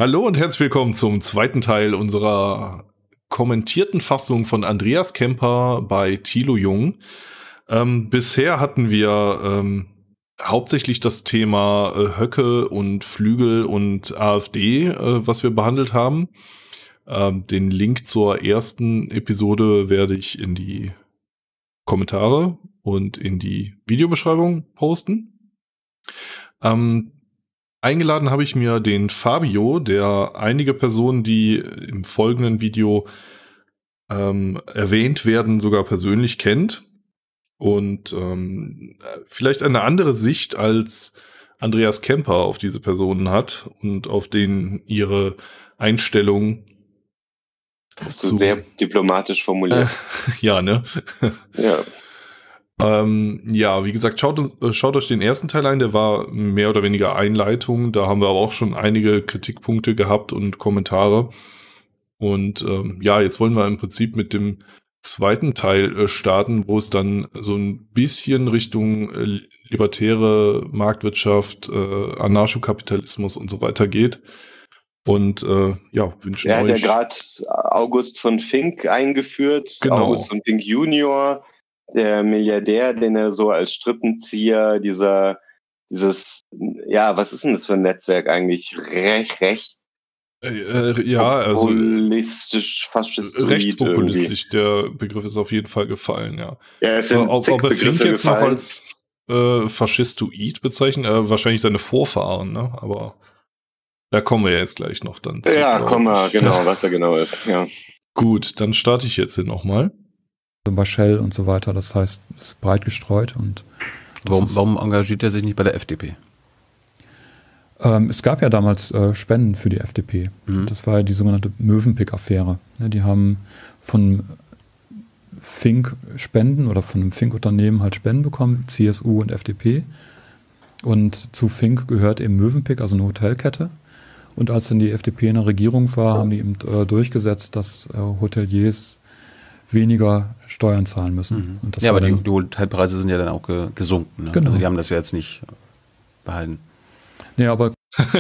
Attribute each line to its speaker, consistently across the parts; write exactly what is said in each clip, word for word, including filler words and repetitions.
Speaker 1: Hallo und herzlich willkommen zum zweiten Teil unserer kommentierten Fassung von Andreas Kemper bei Thilo Jung. Ähm, bisher hatten wir ähm, hauptsächlich das Thema äh, Höcke und Flügel und AfD, äh, was wir behandelt haben. Ähm, den Link zur ersten Episode werde ich in die Kommentare und in die Videobeschreibung posten. Ähm, Eingeladen habe ich mir den Fabio, der einige Personen, die im folgenden Video ähm, erwähnt werden, sogar persönlich kennt und ähm, vielleicht eine andere Sicht als Andreas Kemper auf diese Personen hat und auf den ihre Einstellung
Speaker 2: Hast du sehr diplomatisch formuliert.
Speaker 1: Äh, ja, ne?
Speaker 2: Ja.
Speaker 1: Ähm, ja, wie gesagt, schaut, uns, schaut euch den ersten Teil ein, der war mehr oder weniger Einleitung. Da haben wir aber auch schon einige Kritikpunkte gehabt und Kommentare. Und ähm, ja, jetzt wollen wir im Prinzip mit dem zweiten Teil äh, starten, wo es dann so ein bisschen Richtung äh, libertäre Marktwirtschaft, äh, Anarchokapitalismus und so weiter geht. Und äh, ja, wünschen
Speaker 2: euch... Er hat
Speaker 1: euch
Speaker 2: ja gerade August von Fink eingeführt,
Speaker 1: genau.
Speaker 2: August von Fink Junior, der Milliardär, den er so als Strippenzieher dieser, dieses, ja, was ist denn das für ein Netzwerk eigentlich? Recht, recht?
Speaker 1: Äh, äh, ja, also
Speaker 2: populistisch, faschistoid
Speaker 1: rechtspopulistisch,
Speaker 2: irgendwie.
Speaker 1: Der Begriff ist auf jeden Fall gefallen, ja.
Speaker 2: Ja, es sind
Speaker 1: ob, ob er Fink jetzt
Speaker 2: gefallen.
Speaker 1: noch als äh, faschistoid bezeichnen, äh, wahrscheinlich seine Vorfahren, ne? Aber da kommen wir jetzt gleich noch dann zu.
Speaker 2: Ja, kommen wir, genau, was da genau ist, ja.
Speaker 1: Gut, dann starte ich jetzt hier nochmal.
Speaker 3: Bei Shell und so weiter, das heißt, es ist breit gestreut. Und
Speaker 4: warum, warum engagiert er sich nicht bei der F D P?
Speaker 3: Ähm, es gab ja damals äh, Spenden für die F D P. Mhm. Das war ja die sogenannte Mövenpick-Affäre. Ja, die haben von Fink Spenden oder von einem Fink-Unternehmen halt Spenden bekommen, C S U und F D P. Und zu Fink gehört eben Mövenpick, also eine Hotelkette. Und als dann die F D P in der Regierung war, haben die eben äh, durchgesetzt, dass äh, Hoteliers weniger Steuern zahlen müssen.
Speaker 4: Mhm.
Speaker 3: Und das
Speaker 4: ja, aber die,
Speaker 3: dann,
Speaker 4: die Hotelpreise sind ja dann auch ge gesunken. Ne?
Speaker 3: Genau.
Speaker 4: Also die haben das ja jetzt nicht behalten.
Speaker 3: Nee, aber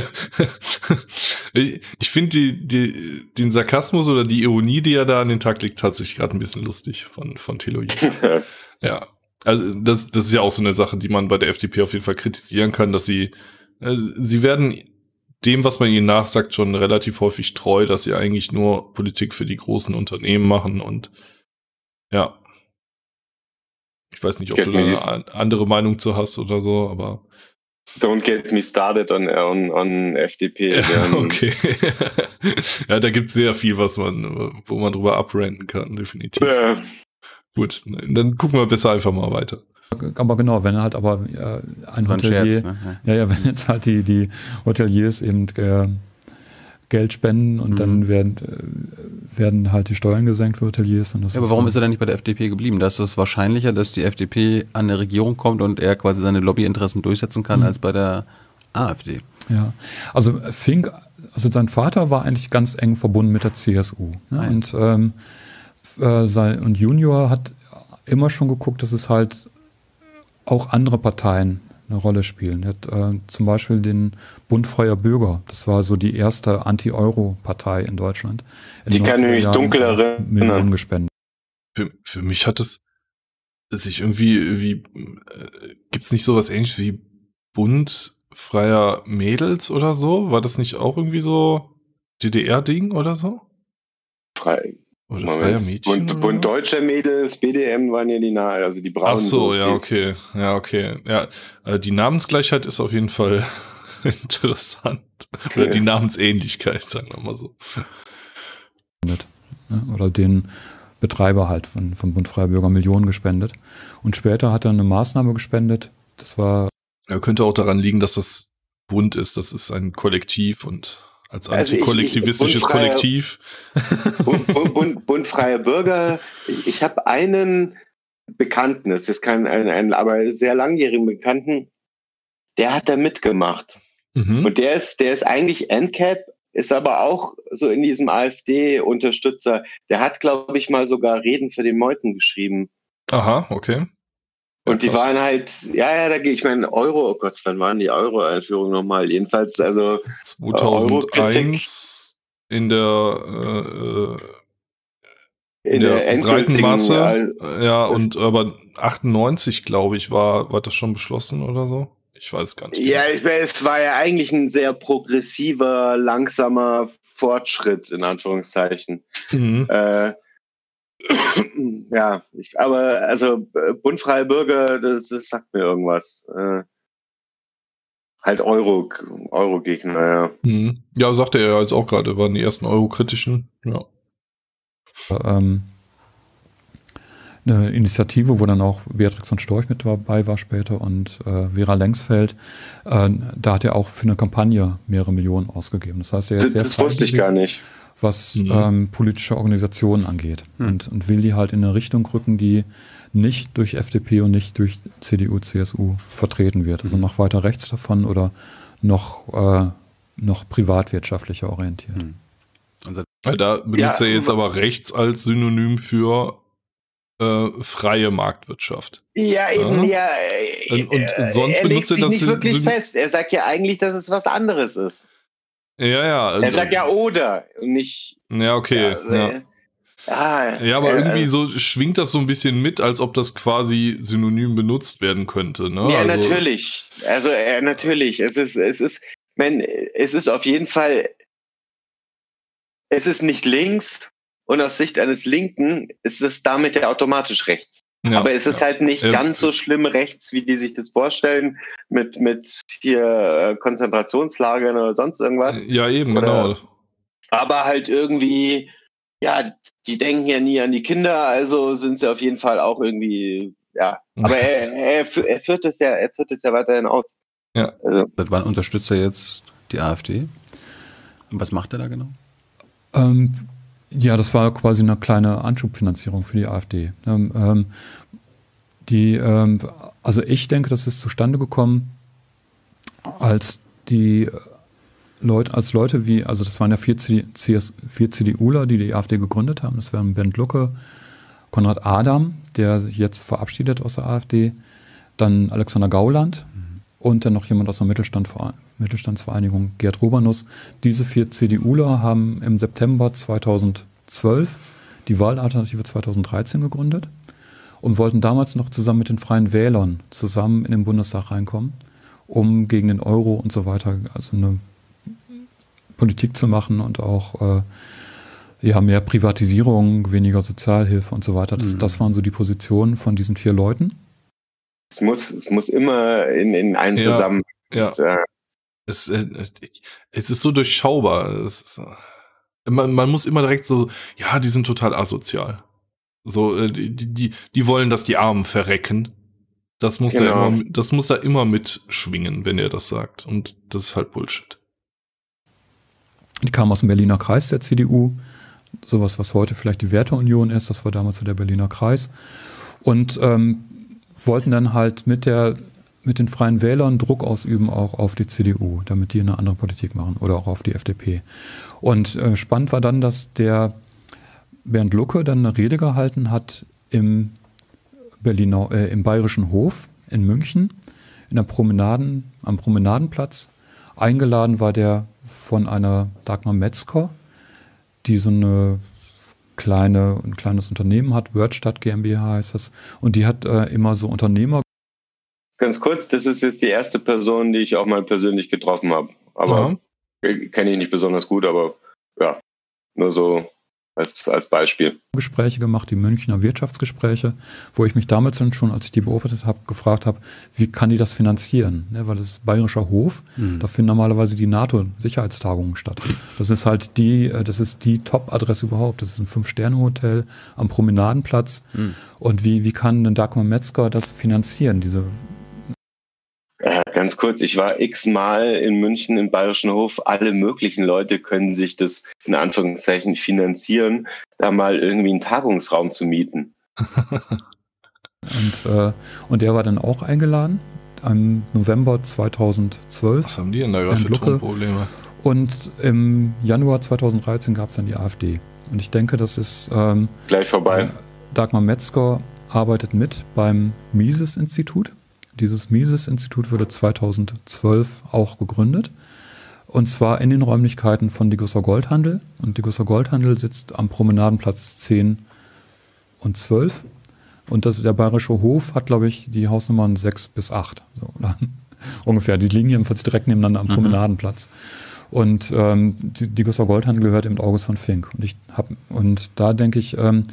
Speaker 1: ich finde die, die, den Sarkasmus oder die Ironie, die er da an den Tag legt, tatsächlich gerade ein bisschen lustig von, von Thilo Jung. Ja, also das, das ist ja auch so eine Sache, die man bei der F D P auf jeden Fall kritisieren kann, dass sie, äh, sie werden dem, was man ihnen nachsagt, schon relativ häufig treu, dass sie eigentlich nur Politik für die großen Unternehmen machen und ja. Ich weiß nicht, ob
Speaker 2: Get
Speaker 1: du da eine andere Meinung zu hast oder so, aber
Speaker 2: Don't get me started on, on, on F D P.
Speaker 1: Ja, okay. Ja, da gibt es sehr viel, was man, wo man drüber abranten kann, definitiv. Ja. Gut, dann gucken wir besser einfach mal weiter.
Speaker 3: Aber genau, wenn halt aber äh, ein Hotelier, ein Scherz, ne? ja, ja, wenn jetzt halt die, die Hoteliers eben äh, Geld spenden und mhm. dann werden, äh, werden halt die Steuern gesenkt für Hoteliers. Und das
Speaker 4: ja, aber
Speaker 3: ist
Speaker 4: warum
Speaker 3: so.
Speaker 4: ist er dann nicht bei der F D P geblieben? Da ist es wahrscheinlicher, dass die F D P an der Regierung kommt und er quasi seine Lobbyinteressen durchsetzen kann, mhm. als bei der AfD.
Speaker 3: Ja, also Fink, also sein Vater war eigentlich ganz eng verbunden mit der C S U. Ne? Und, ähm, äh, sein, und Junior hat immer schon geguckt, dass es halt auch andere Parteien eine Rolle spielen. Er hat äh, zum Beispiel den Bund Freier Bürger, das war so die erste Anti-Euro-Partei in Deutschland. In
Speaker 2: die kann nämlich dunkel erinnern.
Speaker 3: Millionen gespendet.
Speaker 1: Für, für mich hat es sich irgendwie, wie äh, gibt es nicht sowas ähnliches wie Bund Freier Mädels oder so? War das nicht auch irgendwie so D D R-Ding oder so?
Speaker 2: Frei.
Speaker 1: Oder
Speaker 2: Moment.
Speaker 1: Freier Mädchen?
Speaker 2: Bund, Bund Deutscher Mädels, B D M waren ja die nahe, also die braunen.
Speaker 1: Ach so, ja, okay. Ja, okay. Ja, äh, die Namensgleichheit ist auf jeden Fall interessant. Oder ja. Die Namensähnlichkeit, sagen wir mal so.
Speaker 3: Oder den Betreiber halt von, von Bund Freier Bürger Millionen gespendet. Und später hat er eine Maßnahme gespendet. Das war.
Speaker 1: Ja, könnte auch daran liegen, dass das Bund ist. Das ist ein Kollektiv und als antikollektivistisches
Speaker 2: also
Speaker 1: Kollektiv.
Speaker 2: Bund, Bund, Bund, Bund Freier Bürger. Ich, ich habe einen Bekannten, das ist kein, ein, ein, aber sehr langjährigen Bekannten, der hat da mitgemacht. Mhm. Und der ist, der ist eigentlich N C A P, ist aber auch so in diesem AfD-Unterstützer. Der hat, glaube ich, mal sogar Reden für den Meuthen geschrieben.
Speaker 1: Aha, okay.
Speaker 2: Und die krass. waren halt, ja, ja, da gehe ich meine, Euro, oh Gott, wann waren die Euro-Einführungen nochmal? Jedenfalls, also
Speaker 1: zweitausendeins in der äh, in, in der, der breiten Masse, äh, ja, und aber achtundneunzig, glaube ich, war, war das schon beschlossen oder so? Ich weiß gar nicht.
Speaker 2: Ja, ich weiß, es war ja eigentlich ein sehr progressiver, langsamer Fortschritt, in Anführungszeichen. Mhm. Äh, ja, ich, aber also bundfreie Bürger, das, das sagt mir irgendwas. Äh, halt Euro, Euro-Gegner, ja.
Speaker 1: Mhm. Ja, sagte er ja jetzt auch gerade, waren die ersten Euro-kritischen, ja.
Speaker 3: Ähm, eine Initiative, wo dann auch Beatrix von Storch mit dabei war später und äh, Vera Lengsfeld, äh, da hat er auch für eine Kampagne mehrere Millionen ausgegeben. Das heißt, er ist
Speaker 2: das,
Speaker 3: sehr
Speaker 2: das wusste ich gar nicht.
Speaker 3: Was mhm. ähm, politische Organisationen angeht. Mhm. Und, und will die halt in eine Richtung rücken, die nicht durch F D P und nicht durch C D U, C S U vertreten wird. Also noch weiter rechts davon oder noch, äh, noch privatwirtschaftlicher orientiert. Mhm.
Speaker 1: Also, da benutzt ja, er jetzt aber rechts als Synonym für äh, freie Marktwirtschaft.
Speaker 2: Ja, eben, ja.
Speaker 1: ja und, und, und sonst
Speaker 2: er
Speaker 1: benutzt
Speaker 2: legt
Speaker 1: er
Speaker 2: sich
Speaker 1: das
Speaker 2: nicht wirklich
Speaker 1: Syn
Speaker 2: fest. Er sagt ja eigentlich, dass es was anderes ist.
Speaker 1: Ja, ja.
Speaker 2: Er sagt ja oder und nicht.
Speaker 1: Ja, okay. Ja, ja.
Speaker 2: Ah,
Speaker 1: ja aber
Speaker 2: äh,
Speaker 1: irgendwie so schwingt das so ein bisschen mit, als ob das quasi synonym benutzt werden könnte. Ne?
Speaker 2: Ja,
Speaker 1: also,
Speaker 2: natürlich. Also äh, natürlich. Es ist, es ist, man, es ist auf jeden Fall. Es ist nicht links und aus Sicht eines Linken ist es damit ja automatisch rechts. Ja, aber es ist ja. halt nicht ja. ganz so schlimm rechts, wie die sich das vorstellen, mit, mit hier Konzentrationslagern oder sonst irgendwas.
Speaker 1: Ja, eben,
Speaker 2: oder,
Speaker 1: genau.
Speaker 2: Aber halt irgendwie, ja, die denken ja nie an die Kinder, also sind sie auf jeden Fall auch irgendwie, ja. Aber er, er, er führt es ja, er führt es ja weiterhin aus.
Speaker 4: Ja. Also. Seit wann unterstützt er jetzt die AfD? Und was macht er da genau?
Speaker 3: Ähm, ja, das war quasi eine kleine Anschubfinanzierung für die AfD. Ähm, ähm, die, ähm, also ich denke, das ist zustande gekommen, als die Leute, als Leute wie, also das waren ja vier, C D Uler, die die AfD gegründet haben. Das waren Bernd Lucke, Konrad Adam, der sich jetzt verabschiedet aus der AfD, dann Alexander Gauland mhm. und dann noch jemand aus der Mittelstand, Mittelstandsvereinigung, Gerd Rubanus. Diese vier C D Uler haben im September zweitausendzwölf die Wahlalternative zweitausenddreizehn gegründet und wollten damals noch zusammen mit den Freien Wählern zusammen in den Bundestag reinkommen, um gegen den Euro und so weiter, also eine Politik zu machen und auch äh, ja, mehr Privatisierung, weniger Sozialhilfe und so weiter. Das, mhm. das waren so die Positionen von diesen vier Leuten.
Speaker 2: Es muss, es muss immer in, in einen
Speaker 1: ja,
Speaker 2: zusammen.
Speaker 1: Ja. Und, äh, es, äh, es ist so durchschaubar. Es, man, man muss immer direkt so, ja, die sind total asozial. So, äh, die, die, die wollen, dass die Armen verrecken. Das muss, genau. da immer, das muss da immer mitschwingen, wenn er das sagt. Und das ist halt Bullshit.
Speaker 3: Die kamen aus dem Berliner Kreis der C D U. Sowas, was heute vielleicht die Werteunion ist. Das war damals so der Berliner Kreis. Und ähm, wollten dann halt mit der mit den Freien Wählern Druck ausüben auch auf die C D U, damit die eine andere Politik machen oder auch auf die F D P. Und äh, spannend war dann, dass der Bernd Lucke dann eine Rede gehalten hat im Berliner, äh, im Bayerischen Hof in München, in der Promenaden, am Promenadenplatz. Eingeladen war der von einer Dagmar Metzger, die so eine kleine, ein kleines Unternehmen hat, Wordstadt GmbH heißt das, und die hat äh, immer so Unternehmer.
Speaker 2: Ganz kurz, das ist jetzt die erste Person, die ich auch mal persönlich getroffen habe. Aber ja. kenne ich nicht besonders gut, aber ja, nur so als, als Beispiel.
Speaker 3: Gespräche gemacht, die Münchner Wirtschaftsgespräche, wo ich mich damals dann schon, als ich die beobachtet habe, gefragt habe, wie kann die das finanzieren? Ne, weil das ist Bayerischer Hof, mhm. da finden normalerweise die NATO-Sicherheitstagungen statt. Das ist halt die, das ist die Top-Adresse überhaupt. Das ist ein Fünf-Sterne-Hotel am Promenadenplatz. Mhm. Und wie, wie kann ein Dagmar Metzger das finanzieren, diese
Speaker 2: Ja, ganz kurz, ich war x-mal in München im Bayerischen Hof. Alle möglichen Leute können sich das in Anführungszeichen finanzieren, da mal irgendwie einen Tagungsraum zu mieten.
Speaker 3: und, äh, und der war dann auch eingeladen im November zweitausendzwölf.
Speaker 1: Was haben die denn da gerade für Tonprobleme?
Speaker 3: Und im Januar zweitausenddreizehn gab es dann die AfD. Und ich denke, das ist ähm,
Speaker 2: gleich vorbei.
Speaker 3: Dagmar Metzger arbeitet mit beim Mises-Institut. Dieses Mises-Institut wurde zweitausendzwölf auch gegründet. Und zwar in den Räumlichkeiten von Degussa Goldhandel. Und Degussa Goldhandel sitzt am Promenadenplatz zehn und zwölf. Und das, der Bayerische Hof hat, glaube ich, die Hausnummern sechs bis acht. So, oder? Ungefähr. Die liegen jedenfalls direkt nebeneinander am mhm. Promenadenplatz. Und ähm, die Degussa Goldhandel gehört eben August von Fink. Und, ich hab, und da denke ich, ähm,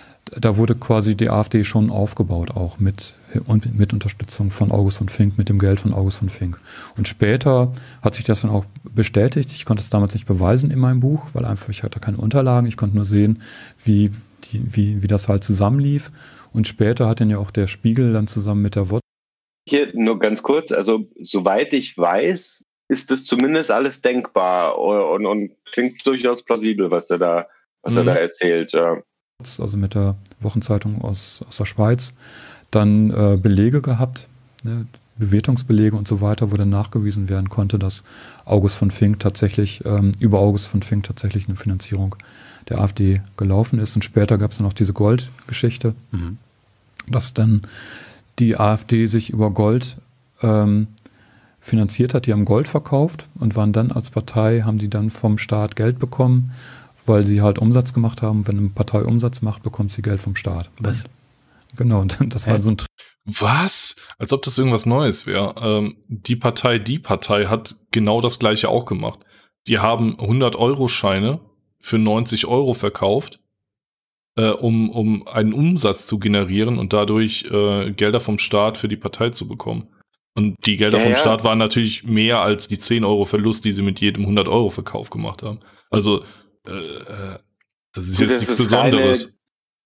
Speaker 3: da wurde quasi die AfD schon aufgebaut, auch mit, und mit Unterstützung von August von Fink, mit dem Geld von August von Fink. Und später hat sich das dann auch bestätigt. Ich konnte es damals nicht beweisen in meinem Buch, weil einfach ich hatte keine Unterlagen. Ich konnte nur sehen, wie, die, wie, wie das halt zusammenlief. Und später hat dann ja auch der Spiegel dann zusammen mit der W O T.
Speaker 2: Hier nur ganz kurz, also soweit ich weiß, ist das zumindest alles denkbar und, und klingt durchaus plausibel, was er da, was mhm. er da erzählt. Ja.
Speaker 3: Also mit der Wochenzeitung aus, aus der Schweiz, dann äh, Belege gehabt, ne, Bewertungsbelege und so weiter, wo dann nachgewiesen werden konnte, dass August von Fink tatsächlich, ähm, über August von Fink tatsächlich eine Finanzierung der AfD gelaufen ist. Und später gab es dann noch diese Goldgeschichte, mhm. dass dann die AfD sich über Gold ähm, finanziert hat. Die haben Gold verkauft und waren dann als Partei, haben die dann vom Staat Geld bekommen, weil sie halt Umsatz gemacht haben. Wenn eine Partei Umsatz macht, bekommt sie Geld vom Staat.
Speaker 4: Was?
Speaker 3: Genau, und das war
Speaker 1: äh,
Speaker 3: so ein...
Speaker 1: Was? Als ob das irgendwas Neues wäre. Ähm, die Partei, die Partei hat genau das Gleiche auch gemacht. Die haben hundert-Euro-Scheine für neunzig Euro verkauft, äh, um, um einen Umsatz zu generieren und dadurch äh, Gelder vom Staat für die Partei zu bekommen. Und die Gelder ja, vom ja. Staat waren natürlich mehr als die zehn Euro Verlust, die sie mit jedem hundert-Euro-Verkauf gemacht haben. Also Äh, das ist jetzt das nichts ist Besonderes.
Speaker 2: Keine,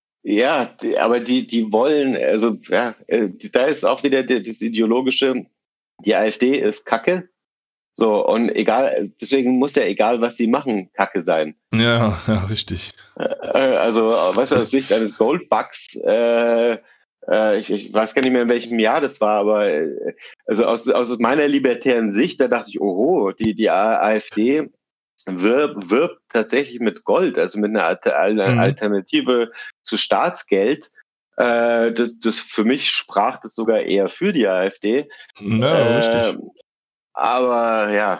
Speaker 2: ja, die, aber die, die wollen, also ja, da ist auch wieder das Ideologische, die AfD ist Kacke. So, und egal, deswegen muss ja egal, was sie machen, Kacke sein.
Speaker 1: Ja, ja, richtig.
Speaker 2: Also, weißt du, aus Sicht eines Goldbugs, äh, äh, ich, ich weiß gar nicht mehr, in welchem Jahr das war, aber äh, also aus, aus meiner libertären Sicht, da dachte ich, oho, die, die AfD Wirbt, wirbt tatsächlich mit Gold, also mit einer Alternative mhm. zu Staatsgeld. Äh, das, das für mich sprach das sogar eher für die AfD.
Speaker 1: Ja, äh, richtig.
Speaker 2: Aber ja,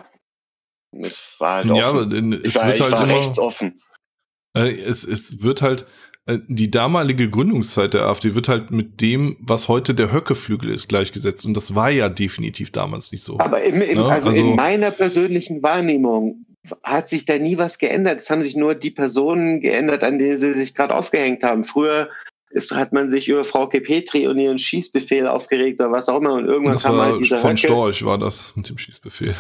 Speaker 2: es war halt offen.
Speaker 1: Ja, aber es
Speaker 2: ich war,
Speaker 1: wird
Speaker 2: ich
Speaker 1: halt
Speaker 2: war
Speaker 1: immer,
Speaker 2: rechtsoffen.
Speaker 1: Äh, es, es wird halt, äh, die damalige Gründungszeit der AfD wird halt mit dem, was heute der Höcke-Flügel ist, gleichgesetzt. Und das war ja definitiv damals nicht so.
Speaker 2: Aber im, im,
Speaker 1: ja,
Speaker 2: also,
Speaker 1: also
Speaker 2: in meiner persönlichen Wahrnehmung hat sich da nie was geändert. Es haben sich nur die Personen geändert, an denen sie sich gerade aufgehängt haben. Früher ist, hat man sich über Frauke Petri und ihren Schießbefehl aufgeregt oder was auch immer. Und irgendwann
Speaker 1: das
Speaker 2: kam
Speaker 1: war
Speaker 2: halt dieser
Speaker 1: von
Speaker 2: Höcke.
Speaker 1: Storch war das mit dem Schießbefehl.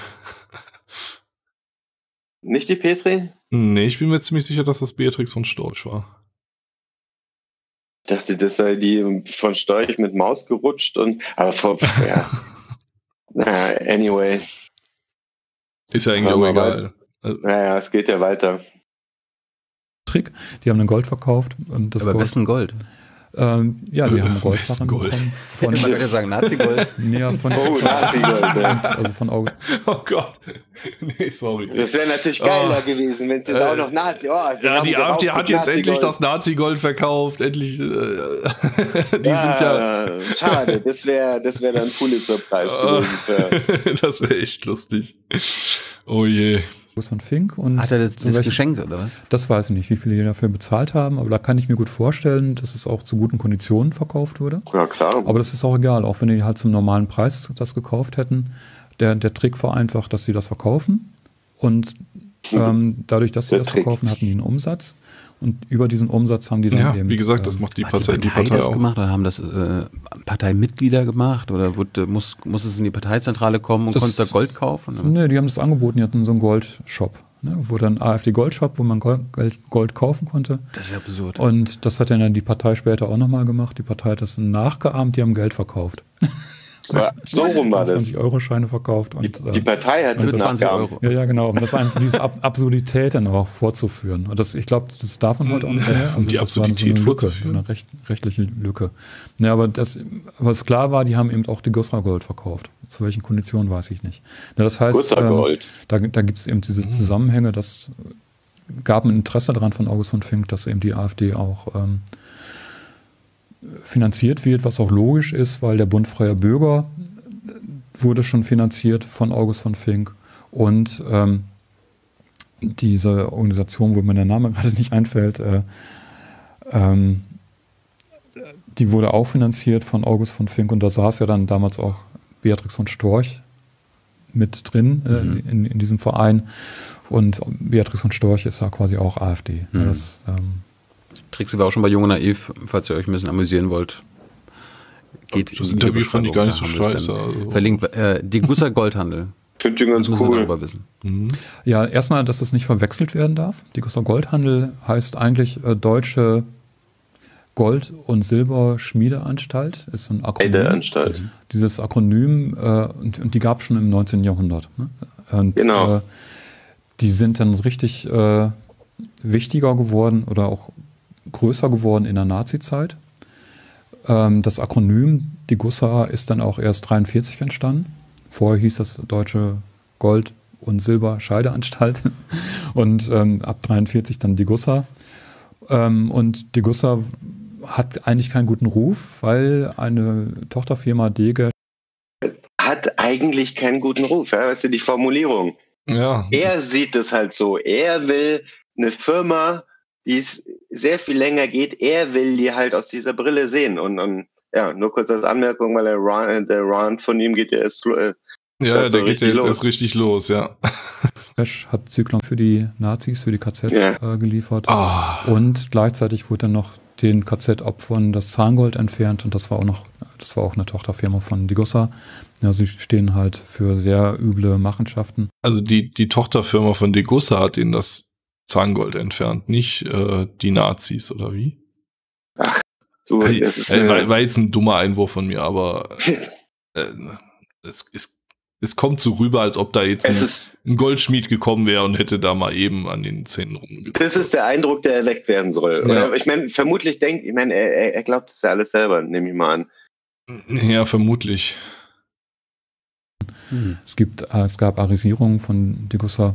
Speaker 2: Nicht die Petri?
Speaker 1: Nee, ich bin mir ziemlich sicher, dass das Beatrix von Storch war.
Speaker 2: Ich dachte, das sei die von Storch mit Maus gerutscht und aber vor, ja. Naja, anyway.
Speaker 1: Ist ja eigentlich auch egal.
Speaker 2: Naja, es geht ja weiter.
Speaker 3: Trick, die haben dann Gold verkauft. Und das
Speaker 4: Aber
Speaker 3: Gold,
Speaker 4: wessen Gold?
Speaker 3: Ähm, ja, sie haben Gold
Speaker 1: Gold.
Speaker 3: Von,
Speaker 4: man könnte ja sagen Nazi-Gold.
Speaker 3: Ja, von,
Speaker 2: oh, Nazi-Gold.
Speaker 3: Also von August.
Speaker 1: Oh Gott. Nee, sorry.
Speaker 2: Das wäre natürlich geiler oh. gewesen, wenn es jetzt äh, auch noch Nazi... Oh,
Speaker 1: ja, die AfD hat jetzt endlich das Nazi-Gold verkauft. Endlich. Äh, die
Speaker 2: ja,
Speaker 1: sind ja...
Speaker 2: Schade, das wäre das wär dann Pulitzer-Preis gewesen.
Speaker 1: Das wäre echt lustig. Oh je.
Speaker 3: Von Fink. Und
Speaker 4: hat er das, das geschenkt oder was?
Speaker 3: Das weiß ich nicht, wie viel die dafür bezahlt haben, aber da kann ich mir gut vorstellen, dass es auch zu guten Konditionen verkauft wurde.
Speaker 2: Ja, klar.
Speaker 3: Aber das ist auch egal, auch wenn die halt zum normalen Preis das gekauft hätten. Der, der Trick war einfach, dass sie das verkaufen und ähm, dadurch, dass sie der das Trick. verkaufen, hatten die einen Umsatz und über diesen Umsatz haben die dann
Speaker 1: ja,
Speaker 3: eben...
Speaker 1: wie gesagt, das macht die Partei,
Speaker 4: die Partei, die Partei das auch. gemacht oder haben das äh, Parteimitglieder gemacht oder wurde, muss, muss es in die Parteizentrale kommen und das, konntest da Gold kaufen? Oder?
Speaker 3: Nee, die haben das angeboten, die hatten so einen Goldshop, ne, wo dann AfD-Goldshop, wo man Gold, Gold kaufen konnte.
Speaker 4: Das ist ja absurd.
Speaker 3: Und das hat dann die Partei später auch nochmal gemacht. Die Partei hat das nachgeahmt, die haben Geld verkauft.
Speaker 2: So rum war das.
Speaker 3: zwanzig-Euro-Scheine verkauft. Und,
Speaker 2: die, die Partei hat
Speaker 3: das
Speaker 4: zwanzig Euro.
Speaker 3: Ja, ja, genau. Um das einfach, diese Ab Absurdität dann auch vorzuführen. Und das, ich glaube, das darf man heute auch nicht mehr. Also
Speaker 1: die Absurdität
Speaker 3: so
Speaker 1: vorzuführen.
Speaker 3: Eine recht, rechtliche Lücke. Ja, aber das, was klar war, die haben eben auch die Degussa Gold verkauft. Zu welchen Konditionen weiß ich nicht. Ja, das heißt, ähm, da, da gibt es eben diese Zusammenhänge, das gab ein Interesse daran von August von Fink, dass eben die AfD auch ähm, finanziert wird, was auch logisch ist, weil der Bund Freier Bürger wurde schon finanziert von August von Fink und ähm, diese Organisation, wo mir der Name gerade nicht einfällt, äh, ähm, die wurde auch finanziert von August von Fink und da saß ja dann damals auch Beatrix von Storch mit drin äh, mhm. in, in diesem Verein und Beatrix von Storch ist ja quasi auch AfD. Mhm. Das, ähm,
Speaker 4: Trixie war auch schon bei Jung und Naiv, falls ihr euch ein bisschen amüsieren wollt.
Speaker 1: Geht das Interview fand ich gar nicht so scheiße. Also.
Speaker 4: Verlinkt, äh, Degussa Goldhandel.
Speaker 2: Finde ich ganz
Speaker 4: das müssen
Speaker 2: cool.
Speaker 4: wir darüber wissen.
Speaker 3: Mhm. Ja, erstmal, dass das nicht verwechselt werden darf. Degussa Goldhandel heißt eigentlich äh, Deutsche Gold- und Silberschmiedeanstalt. Ist ein Akronym.
Speaker 2: Anstalt.
Speaker 3: Dieses Akronym, äh, und, und die gab es schon im neunzehnten Jahrhundert. Ne? Und,
Speaker 2: genau.
Speaker 3: Äh, die sind dann richtig äh, wichtiger geworden oder auch größer geworden in der Nazi-Zeit. Ähm, das Akronym Degussa ist dann auch erst dreiundvierzig entstanden. Vorher hieß das Deutsche Gold- und Silberscheideanstalt und ähm, ab dreiundvierzig dann Degussa. Ähm, und Degussa hat eigentlich keinen guten Ruf, weil eine Tochterfirma Dege
Speaker 2: hat eigentlich keinen guten Ruf. Ja? Weißt du, die Formulierung.
Speaker 1: Ja.
Speaker 2: Er sieht es halt so. Er will eine Firma, die es sehr viel länger geht. Er will die halt aus dieser Brille sehen. Und, und ja, nur kurz als Anmerkung, weil der Run, der Run von ihm geht ja erst äh,
Speaker 1: ja,
Speaker 2: so
Speaker 1: der geht ja jetzt
Speaker 2: los.
Speaker 1: erst richtig los, ja.
Speaker 3: Fesch hat Zyklon für die Nazis, für die K Zs
Speaker 2: ja.
Speaker 3: äh, geliefert.
Speaker 1: Oh.
Speaker 3: Und gleichzeitig wurde dann noch den K Z-Opfern das Zahngold entfernt und das war auch noch, das war auch eine Tochterfirma von Degussa. Ja, sie stehen halt für sehr üble Machenschaften.
Speaker 1: Also die, die Tochterfirma von Degussa hat ihnen das Zahngold entfernt, nicht äh, die Nazis, oder wie?
Speaker 2: Ach, so,
Speaker 1: hey,
Speaker 2: das ist,
Speaker 1: äh,
Speaker 2: äh,
Speaker 1: war, war jetzt ein dummer Einwurf von mir, aber äh, es, es, es kommt so rüber, als ob da jetzt ein,
Speaker 2: ist,
Speaker 1: ein Goldschmied gekommen wäre und hätte da mal eben an den Zähnen rumgedrückt.
Speaker 2: Das ist der Eindruck, der erweckt werden soll.
Speaker 1: Ja.
Speaker 2: Oder, ich meine, vermutlich denkt, ich meine, er, er glaubt das ja alles selber, nehme ich mal an.
Speaker 1: Ja, vermutlich.
Speaker 3: Mhm. Es gibt, äh, es gab Arisierungen von Degussa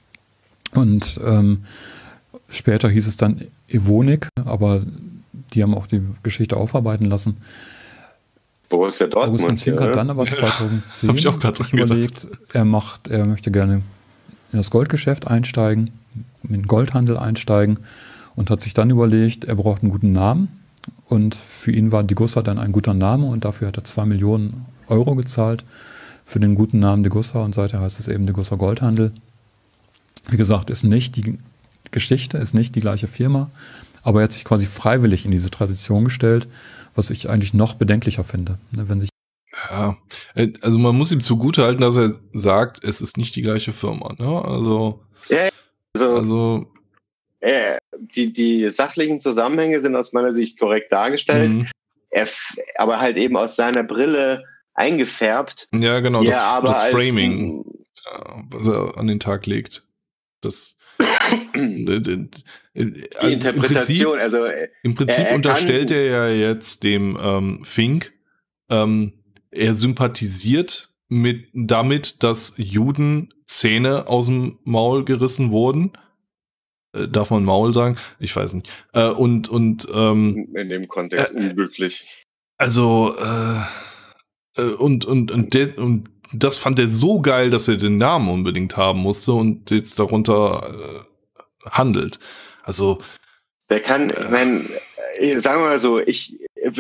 Speaker 3: und ähm, später hieß es dann Evonik, aber die haben auch die Geschichte aufarbeiten lassen.
Speaker 2: Borussia Dortmund.
Speaker 3: August von Fink
Speaker 2: ja,
Speaker 3: hat dann aber zweitausendzehn
Speaker 1: Hab ich auch gerade dran
Speaker 3: überlegt, er macht, er möchte gerne in das Goldgeschäft einsteigen, in den Goldhandel einsteigen und hat sich dann überlegt, er braucht einen guten Namen und für ihn war Degussa dann ein guter Name und dafür hat er zwei Millionen Euro gezahlt für den guten Namen Degussa und seither heißt es eben Degussa Goldhandel. Wie gesagt, ist nicht die Geschichte, ist nicht die gleiche Firma, aber er hat sich quasi freiwillig in diese Tradition gestellt, was ich eigentlich noch bedenklicher finde. Wenn sich
Speaker 1: ja, also man muss ihm zugutehalten, dass er sagt, es ist nicht die gleiche Firma. Ne? Also,
Speaker 2: ja, also,
Speaker 1: also
Speaker 2: äh, die, die sachlichen Zusammenhänge sind aus meiner Sicht korrekt dargestellt,
Speaker 1: mhm.
Speaker 2: er, aber halt eben aus seiner Brille eingefärbt.
Speaker 1: Ja, genau,
Speaker 2: ja,
Speaker 1: das,
Speaker 2: aber
Speaker 1: das
Speaker 2: als,
Speaker 1: Framing, ja, was er an den Tag legt. Das
Speaker 2: die Interpretation,
Speaker 1: im Prinzip,
Speaker 2: also
Speaker 1: im Prinzip
Speaker 2: er, er
Speaker 1: unterstellt er ja jetzt dem ähm, Fink, ähm, er sympathisiert mit damit, dass Juden Zähne aus dem Maul gerissen wurden. Äh, darf man Maul sagen? Ich weiß nicht. Äh, und und ähm,
Speaker 2: in dem Kontext äh, unglücklich.
Speaker 1: Also äh, äh, und und und, de, und das fand er so geil, dass er den Namen unbedingt haben musste und jetzt darunter äh, handelt. Also
Speaker 2: der kann, ich meine, sagen wir mal so, ich,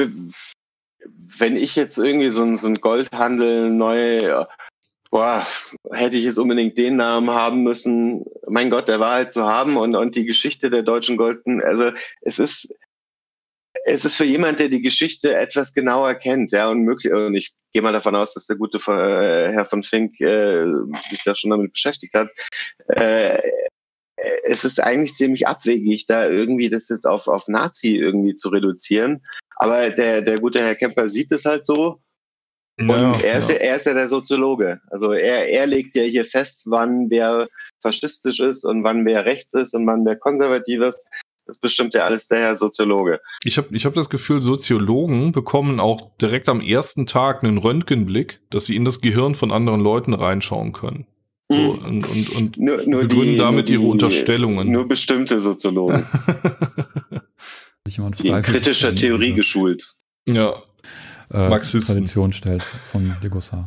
Speaker 2: wenn ich jetzt irgendwie so ein, so ein Goldhandel neu, boah, hätte ich jetzt unbedingt den Namen haben müssen. Mein Gott, der war halt zu haben und, und die Geschichte der deutschen Golden, also es ist, es ist für jemand, der die Geschichte etwas genauer kennt, ja, und möglich, und ich gehe mal davon aus, dass der gute äh, Herr von Fink äh, sich da schon damit beschäftigt hat, äh, es ist eigentlich ziemlich abwegig, da irgendwie das jetzt auf, auf Nazi irgendwie zu reduzieren. Aber der, der gute Herr Kemper sieht es halt so. Und
Speaker 1: ja,
Speaker 2: er, ist
Speaker 1: ja.
Speaker 2: Ja, er ist ja der Soziologe. Also er, er legt ja hier fest, wann wer faschistisch ist und wann wer rechts ist und wann wer konservativ ist. Das bestimmt ja alles der Herr Soziologe.
Speaker 1: Ich habe ich hab das Gefühl, Soziologen bekommen auch direkt am ersten Tag einen Röntgenblick, dass sie in das Gehirn von anderen Leuten reinschauen können. So, und und, und
Speaker 2: nur, nur
Speaker 1: begründen
Speaker 2: die,
Speaker 1: damit
Speaker 2: nur
Speaker 1: ihre
Speaker 2: die,
Speaker 1: Unterstellungen.
Speaker 2: Nur bestimmte Soziologen.
Speaker 3: jemand
Speaker 2: in kritischer Theorie diese, geschult.
Speaker 1: Ja.
Speaker 3: Äh, Tradition stellt von Degossar.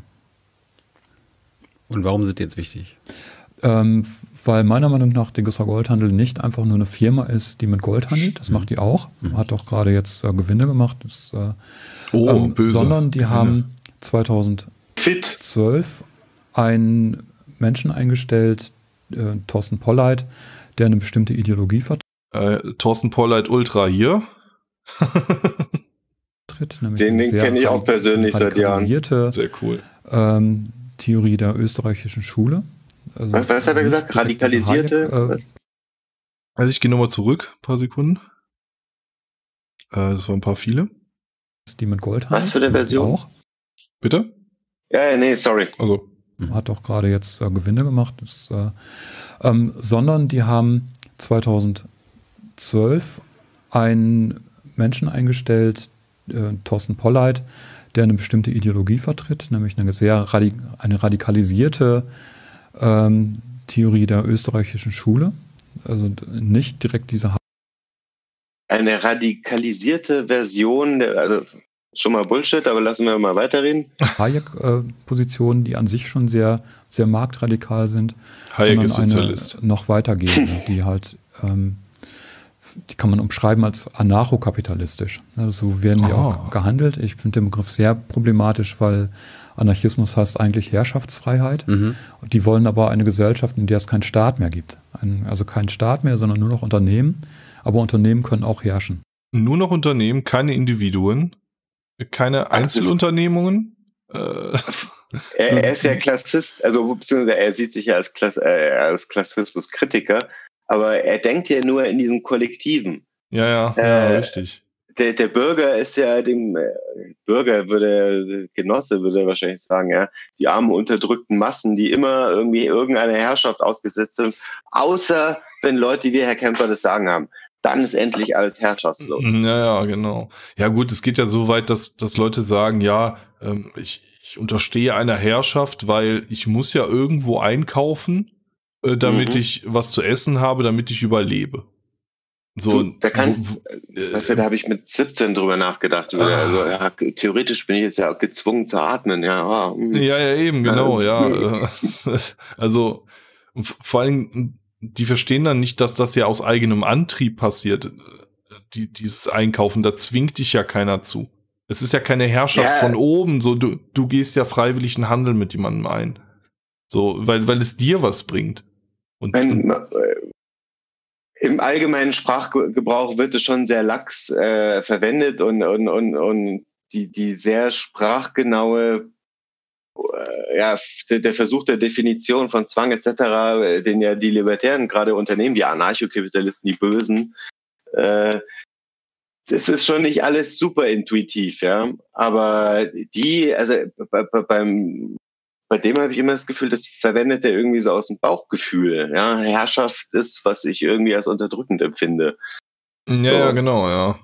Speaker 4: Und warum sind die jetzt wichtig?
Speaker 3: Ähm, weil meiner Meinung nach Degossar Goldhandel nicht einfach nur eine Firma ist, die mit Gold handelt. Das mhm. macht die auch.
Speaker 4: Mhm.
Speaker 3: Hat auch gerade jetzt äh, Gewinne gemacht. Das, äh,
Speaker 1: oh,
Speaker 3: ähm,
Speaker 1: böse.
Speaker 3: Sondern die
Speaker 1: Gewinne.
Speaker 3: haben zweitausendzwölf
Speaker 2: Fit.
Speaker 3: einen Menschen eingestellt, äh, Thorsten Polleit, der eine bestimmte Ideologie vertritt.
Speaker 1: Äh, Thorsten Polleit Ultra hier.
Speaker 2: Den, den kenne ich auch persönlich seit Jahren.
Speaker 1: Sehr cool.
Speaker 3: Ähm, Theorie der österreichischen Schule. Also
Speaker 2: was, was hat er gesagt? Radikalisierte?
Speaker 3: Hayek, äh,
Speaker 1: also ich gehe nochmal zurück, ein paar Sekunden. Äh, das waren ein paar viele.
Speaker 3: Die mit Gold haben.
Speaker 2: Was für eine Version?
Speaker 3: Auch.
Speaker 1: Bitte?
Speaker 2: Ja, ja, nee, sorry.
Speaker 1: Also.
Speaker 3: Hat auch gerade jetzt äh, Gewinne gemacht. Das, äh, ähm, sondern die haben zweitausendzwölf einen Menschen eingestellt, äh, Thorsten Polleit, der eine bestimmte Ideologie vertritt, nämlich eine sehr radik- eine radikalisierte ähm, Theorie der österreichischen Schule. Also nicht direkt diese...
Speaker 2: Eine radikalisierte Version, der, also schon mal Bullshit, aber lassen wir mal weiterreden.
Speaker 3: Hayek-Positionen, die an sich schon sehr, sehr marktradikal sind,
Speaker 1: Hayek
Speaker 3: sondern
Speaker 1: ist Sozialist.
Speaker 3: Eine noch weitergehende, die halt, ähm, die kann man umschreiben als anarchokapitalistisch. Also so werden die
Speaker 1: Oh.
Speaker 3: auch gehandelt. Ich finde den Begriff sehr problematisch, weil Anarchismus heißt eigentlich Herrschaftsfreiheit.
Speaker 4: Mhm.
Speaker 3: Und die wollen aber eine Gesellschaft, in der es keinen Staat mehr gibt. Ein, also keinen Staat mehr, sondern nur noch Unternehmen. Aber Unternehmen können auch herrschen.
Speaker 1: Nur noch Unternehmen, keine Individuen, keine
Speaker 2: Ach,
Speaker 1: Einzelunternehmungen. Äh,
Speaker 2: Er, er ist ja Klassist, also beziehungsweise er sieht sich ja als, Klass, äh, als Klassismuskritiker, aber er denkt ja nur in diesen Kollektiven.
Speaker 1: ja, ja,
Speaker 2: Äh,
Speaker 1: ja, richtig.
Speaker 2: Der, der Bürger ist ja dem äh, Bürger würde Genosse würde wahrscheinlich sagen, ja, die armen unterdrückten Massen, die immer irgendwie irgendeiner Herrschaft ausgesetzt sind, außer wenn Leute wie Herr Kemper das Sagen haben. Dann ist endlich alles herrschaftslos.
Speaker 1: Ja, ja, genau. Ja gut, es geht ja so weit, dass, dass Leute sagen, ja, ähm, ich, ich unterstehe einer Herrschaft, weil ich muss ja irgendwo einkaufen, äh, damit
Speaker 2: Mhm.
Speaker 1: ich was zu essen habe, damit ich überlebe. So,
Speaker 2: Du, da kannst,
Speaker 1: wo- wo- äh,
Speaker 2: weißt du, da habe ich mit siebzehn drüber nachgedacht.
Speaker 1: Ah.
Speaker 2: Also ja, theoretisch bin ich jetzt ja gezwungen zu atmen. Ja, ah, hm.
Speaker 1: Ja, ja, eben, genau,
Speaker 2: Ja.
Speaker 1: ja. äh, Also, v- vor allem, die verstehen dann nicht, dass das ja aus eigenem Antrieb passiert, die, dieses Einkaufen, da zwingt dich ja keiner zu. Es ist ja keine Herrschaft
Speaker 2: Ja.
Speaker 1: von oben, so, du, du gehst ja freiwillig einen Handel mit jemandem ein. So, weil, weil es dir was bringt. Und,
Speaker 2: Wenn,
Speaker 1: und
Speaker 2: äh, im allgemeinen Sprachgebrauch wird es schon sehr lax äh, verwendet und, und, und, und die, die sehr sprachgenaue, äh, ja, der, der Versuch der Definition von Zwang et cetera, äh, den ja die Libertären gerade unternehmen, die Anarchokapitalisten, die Bösen, äh, das ist schon nicht alles super intuitiv, ja. Aber die, also bei, bei, beim Bei dem habe ich immer das Gefühl, das verwendet er irgendwie so aus dem Bauchgefühl. Ja, Herrschaft ist, was ich irgendwie als unterdrückend empfinde.
Speaker 1: ja,
Speaker 2: so.
Speaker 1: ja, genau, ja.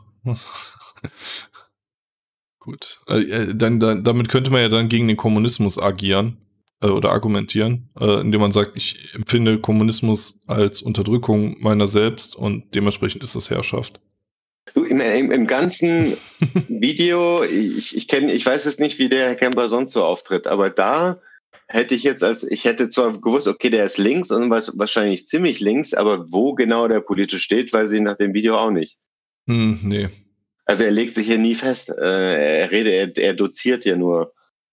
Speaker 1: Gut. Äh, dann, dann, damit könnte man ja dann gegen den Kommunismus agieren äh, oder argumentieren, äh, indem man sagt, ich empfinde Kommunismus als Unterdrückung meiner selbst und dementsprechend ist das Herrschaft.
Speaker 2: Du, im, im, im ganzen Video, ich, ich kenne, ich weiß jetzt nicht, wie der Herr Kemper sonst so auftritt, aber da hätte ich jetzt als, ich hätte zwar gewusst, okay, der ist links und was, wahrscheinlich ziemlich links, aber wo genau der politisch steht, weiß ich nach dem Video auch nicht.
Speaker 1: Hm, nee.
Speaker 2: Also er legt sich hier nie fest. Äh, er redet, er, er doziert ja nur.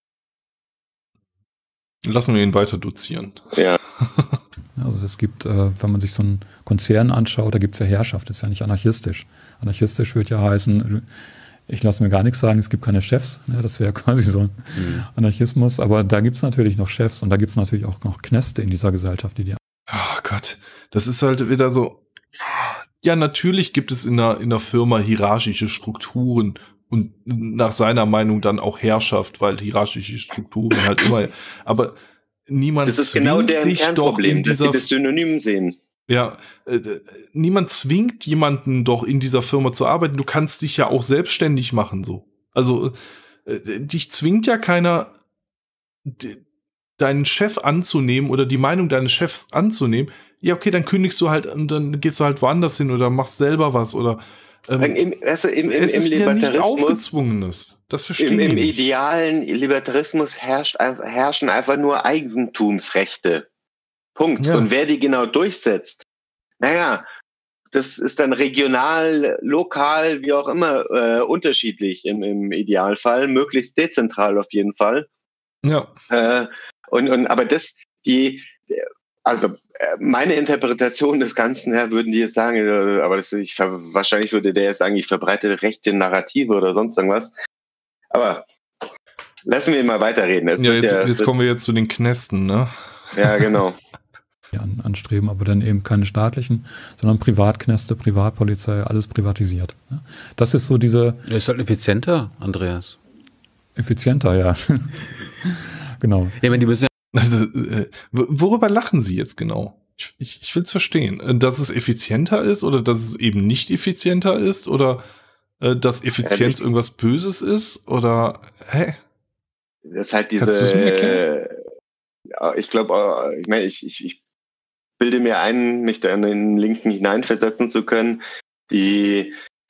Speaker 1: Lassen wir ihn weiter dozieren.
Speaker 2: Ja.
Speaker 3: Also es gibt, äh, wenn man sich so einen Konzern anschaut, da gibt es ja Herrschaft, das ist ja nicht anarchistisch. Anarchistisch würde ja heißen, ich lasse mir gar nichts sagen, es gibt keine Chefs. Ne? Das wäre quasi so ein
Speaker 4: Mhm.
Speaker 3: Anarchismus. Aber da gibt es natürlich noch Chefs und da gibt es natürlich auch noch Knäste in dieser Gesellschaft, die die.
Speaker 1: Ach Gott, das ist halt wieder so. Ja, natürlich gibt es in einer, in einer Firma hierarchische Strukturen und nach seiner Meinung dann auch Herrschaft, weil hierarchische Strukturen halt immer. Aber niemand
Speaker 2: Das ist genau
Speaker 1: zwingt
Speaker 2: deren
Speaker 1: dich doch in
Speaker 2: Kernproblem, dass sie
Speaker 1: dieser.
Speaker 2: das Synonym sehen.
Speaker 1: Ja, äh, niemand zwingt jemanden doch in dieser Firma zu arbeiten. Du kannst dich ja auch selbstständig machen, so. Also, äh, dich zwingt ja keiner, de, deinen Chef anzunehmen oder die Meinung deines Chefs anzunehmen. Ja, okay, dann kündigst du halt und dann gehst du halt woanders hin oder machst selber was oder
Speaker 2: Ähm, Im, also im, im,
Speaker 1: es ist
Speaker 2: im
Speaker 1: ja nichts
Speaker 2: Libertarismus,
Speaker 1: Aufgezwungenes. Das verstehe
Speaker 2: im,
Speaker 1: ich
Speaker 2: im
Speaker 1: nicht.
Speaker 2: idealen Libertarismus herrscht, herrschen einfach nur Eigentumsrechte. Punkt.
Speaker 1: Ja.
Speaker 2: Und wer die genau durchsetzt, naja, das ist dann regional, lokal, wie auch immer, äh, unterschiedlich im, im Idealfall, möglichst dezentral auf jeden Fall.
Speaker 1: Ja.
Speaker 2: Äh, und, und, aber das, die, also äh, meine Interpretation des Ganzen, ja, würden die jetzt sagen, äh, aber das, ich, wahrscheinlich würde der jetzt sagen, ich verbreite rechte Narrative oder sonst irgendwas. Aber lassen wir mal weiterreden. Es
Speaker 1: Ja,
Speaker 2: wird
Speaker 1: jetzt,
Speaker 2: ja,
Speaker 1: jetzt
Speaker 2: wird,
Speaker 1: kommen wir jetzt zu den Knästen, ne?
Speaker 2: Ja, genau.
Speaker 3: An, anstreben, aber dann eben keine staatlichen, sondern Privatknäste, Privatpolizei, alles privatisiert. Das ist so diese...
Speaker 4: Das ist halt effizienter, Andreas.
Speaker 3: Effizienter, ja. Genau.
Speaker 4: Ja, wenn die müssen ja
Speaker 1: Also, äh, worüber lachen Sie jetzt genau? Ich, ich, ich will es verstehen. Dass es effizienter ist oder dass es eben nicht effizienter ist oder äh, dass Effizienz
Speaker 2: Ehrlich?
Speaker 1: irgendwas Böses ist oder hä?
Speaker 2: Das ist halt diese...
Speaker 1: Kannst du's mir erklären?
Speaker 2: Äh, ich glaube, ich meine, ich, ich, ich bilde mir ein, mich da in den Linken hineinversetzen zu können. Die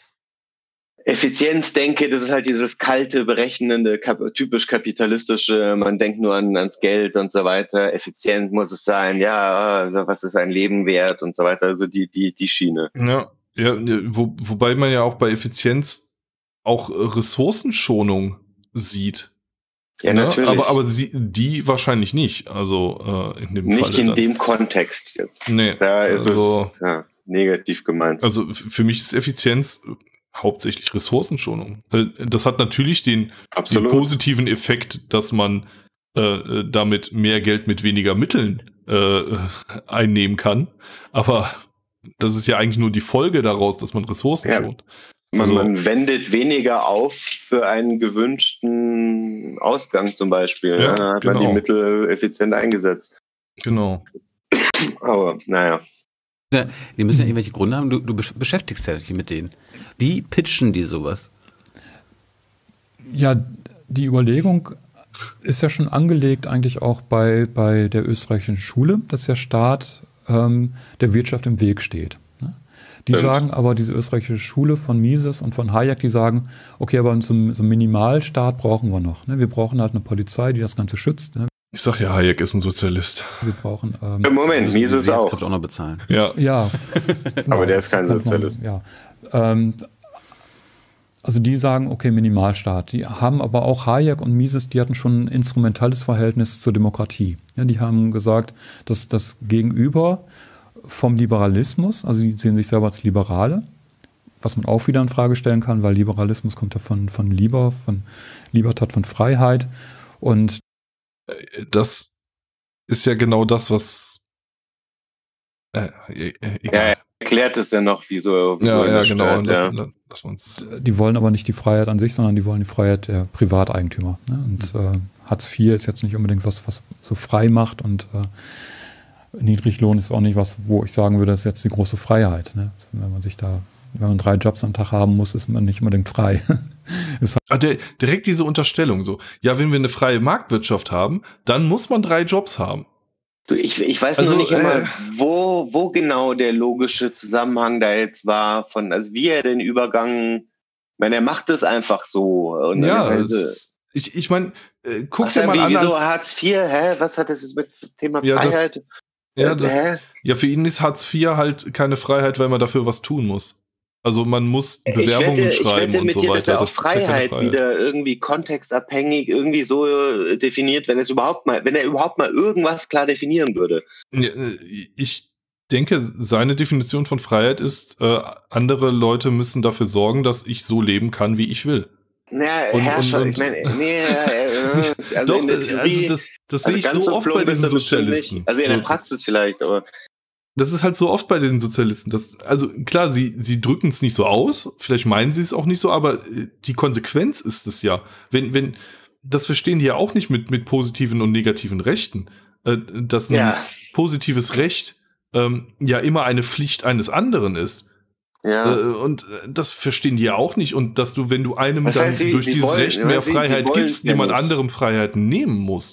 Speaker 2: Effizienzdenke, das ist halt dieses kalte, berechnende, kap typisch kapitalistische, man denkt nur an, ans Geld und so weiter. Effizient muss es sein, ja, was ist ein Leben wert und so weiter. Also die, die, die Schiene.
Speaker 1: Ja, ja, wo, wobei man ja auch bei Effizienz auch Ressourcenschonung sieht.
Speaker 2: Ja,
Speaker 1: Ne?
Speaker 2: natürlich.
Speaker 1: Aber, aber sie, die wahrscheinlich nicht. Also äh, in dem
Speaker 2: Nicht
Speaker 1: Falle
Speaker 2: in
Speaker 1: dann.
Speaker 2: dem Kontext jetzt.
Speaker 1: Nee,
Speaker 2: Da ist
Speaker 1: also,
Speaker 2: es ja, negativ gemeint.
Speaker 1: Also für mich ist Effizienz hauptsächlich Ressourcenschonung. Das hat natürlich den, den positiven Effekt, dass man äh, damit mehr Geld mit weniger Mitteln äh, einnehmen kann. Aber das ist ja eigentlich nur die Folge daraus, dass man Ressourcen
Speaker 2: Ja.
Speaker 1: schont.
Speaker 2: Man,
Speaker 1: Also,
Speaker 2: man wendet weniger auf für einen gewünschten Ausgang zum Beispiel.
Speaker 1: Ja,
Speaker 2: Ja, da hat man
Speaker 1: genau.
Speaker 2: die Mittel effizient eingesetzt.
Speaker 1: genau.
Speaker 2: Aber naja.
Speaker 4: Die müssen ja irgendwelche Gründe haben. Du, du besch- beschäftigst ja dich mit denen. Wie pitchen die sowas?
Speaker 3: Ja, die Überlegung ist ja schon angelegt eigentlich auch bei, bei der österreichischen Schule, dass der Staat ähm, der Wirtschaft im Weg steht. Ne? Die
Speaker 2: Stimmt.
Speaker 3: sagen aber, diese österreichische Schule von Mises und von Hayek, die sagen, okay, aber so, so einen Minimalstaat brauchen wir noch. Ne? Wir brauchen halt eine Polizei, die das Ganze schützt. Ne?
Speaker 1: Ich sag ja, Hayek ist ein Sozialist.
Speaker 3: Wir brauchen... Ähm,
Speaker 2: Moment,
Speaker 4: Müssen die
Speaker 2: Mises auch.
Speaker 4: Sicherheitskräfte auch noch bezahlen.
Speaker 1: Ja,
Speaker 3: Ja.
Speaker 2: Aber der ist kein Sozialist.
Speaker 3: Ja. Ähm, also die sagen, okay, Minimalstaat. Die haben aber auch Hayek und Mises, die hatten schon ein instrumentales Verhältnis zur Demokratie. Ja, die haben gesagt, dass das Gegenüber vom Liberalismus, also die sehen sich selber als Liberale, was man auch wieder in Frage stellen kann, weil Liberalismus kommt ja von, von Liber, von Libertat, von Freiheit. Und
Speaker 1: das ist ja genau das, was äh, äh, egal.
Speaker 2: Ja, er erklärt es ja noch, wieso, wieso
Speaker 1: Ja, ja,
Speaker 2: das
Speaker 1: genau.
Speaker 2: stört,
Speaker 1: Lass,
Speaker 2: ja.
Speaker 1: lass uns.
Speaker 3: die wollen aber nicht die Freiheit an sich, sondern die wollen die Freiheit der Privateigentümer. Ne? Und äh, Hartz vier ist jetzt nicht unbedingt was, was so frei macht und äh, Niedriglohn ist auch nicht was, wo ich sagen würde, das ist jetzt die große Freiheit. Ne? Wenn man sich da, wenn man drei Jobs am Tag haben muss, ist man nicht unbedingt frei.
Speaker 1: Ah, der, direkt diese Unterstellung so. Ja, wenn wir eine freie Marktwirtschaft haben, dann muss man drei Jobs haben.
Speaker 2: Du, ich, ich weiß
Speaker 1: Also,
Speaker 2: nur nicht immer,
Speaker 1: äh,
Speaker 2: wo, wo genau der logische Zusammenhang da jetzt war, von, also wie er den Übergang, ich meine, er macht es einfach so. Und
Speaker 1: Ja,
Speaker 2: dann,
Speaker 1: es ist, ich, ich meine, äh, guck
Speaker 2: was,
Speaker 1: dir mal
Speaker 2: wie,
Speaker 1: an.
Speaker 2: wieso
Speaker 1: Als,
Speaker 2: Hartz vier, hä? Was hat das jetzt mit dem Thema
Speaker 1: Ja, das-
Speaker 2: Freiheit?
Speaker 1: ja,
Speaker 2: Äh,
Speaker 1: das,
Speaker 2: hä?
Speaker 1: ja, für ihn ist Hartz vier halt keine Freiheit, weil man dafür was tun muss. Also man muss Bewerbungen
Speaker 2: ich wette, ich
Speaker 1: schreiben
Speaker 2: wette
Speaker 1: und
Speaker 2: mit
Speaker 1: so
Speaker 2: dir,
Speaker 1: weiter.
Speaker 2: dass er auch
Speaker 1: Das ist ja keine
Speaker 2: Freiheit,
Speaker 1: Freiheit.
Speaker 2: wieder irgendwie kontextabhängig irgendwie so äh, definiert, wenn es überhaupt mal, wenn er überhaupt mal irgendwas klar definieren würde.
Speaker 1: Ja, ich denke, seine Definition von Freiheit ist, äh, andere Leute müssen dafür sorgen, dass ich so leben kann, wie ich will.
Speaker 2: Naja,
Speaker 1: Und-
Speaker 2: Herrscher,
Speaker 1: und-
Speaker 2: ich meine, nee, äh, also
Speaker 1: Doch,
Speaker 2: in der
Speaker 1: also
Speaker 2: Theorie,
Speaker 1: das, das
Speaker 2: also
Speaker 1: sehe ich
Speaker 2: ganz
Speaker 1: so oft
Speaker 2: plump
Speaker 1: bei
Speaker 2: ist
Speaker 1: diesen
Speaker 2: er bestimmt
Speaker 1: Sozialisten.
Speaker 2: nicht. Also in der
Speaker 1: So,
Speaker 2: Praxis vielleicht, aber
Speaker 1: Das ist halt so oft bei den Sozialisten. Das, also klar, sie, sie drücken es nicht so aus, vielleicht meinen sie es auch nicht so, aber äh, die Konsequenz ist es ja. Wenn, wenn, das verstehen die ja auch nicht mit, mit positiven und negativen Rechten. Äh, dass ein
Speaker 2: ja,
Speaker 1: positives Recht ähm, ja immer eine Pflicht eines anderen ist.
Speaker 2: ja.
Speaker 1: Äh, und äh, das verstehen die ja auch nicht. Und dass du, wenn du einem
Speaker 2: Das
Speaker 1: dann
Speaker 2: heißt, sie-
Speaker 1: durch
Speaker 2: sie
Speaker 1: dieses
Speaker 2: wollen-
Speaker 1: Recht mehr
Speaker 2: sie- sie
Speaker 1: Freiheit
Speaker 2: wollen
Speaker 1: gibst,
Speaker 2: ja
Speaker 1: jemand
Speaker 2: nicht.
Speaker 1: anderem Freiheiten nehmen musst.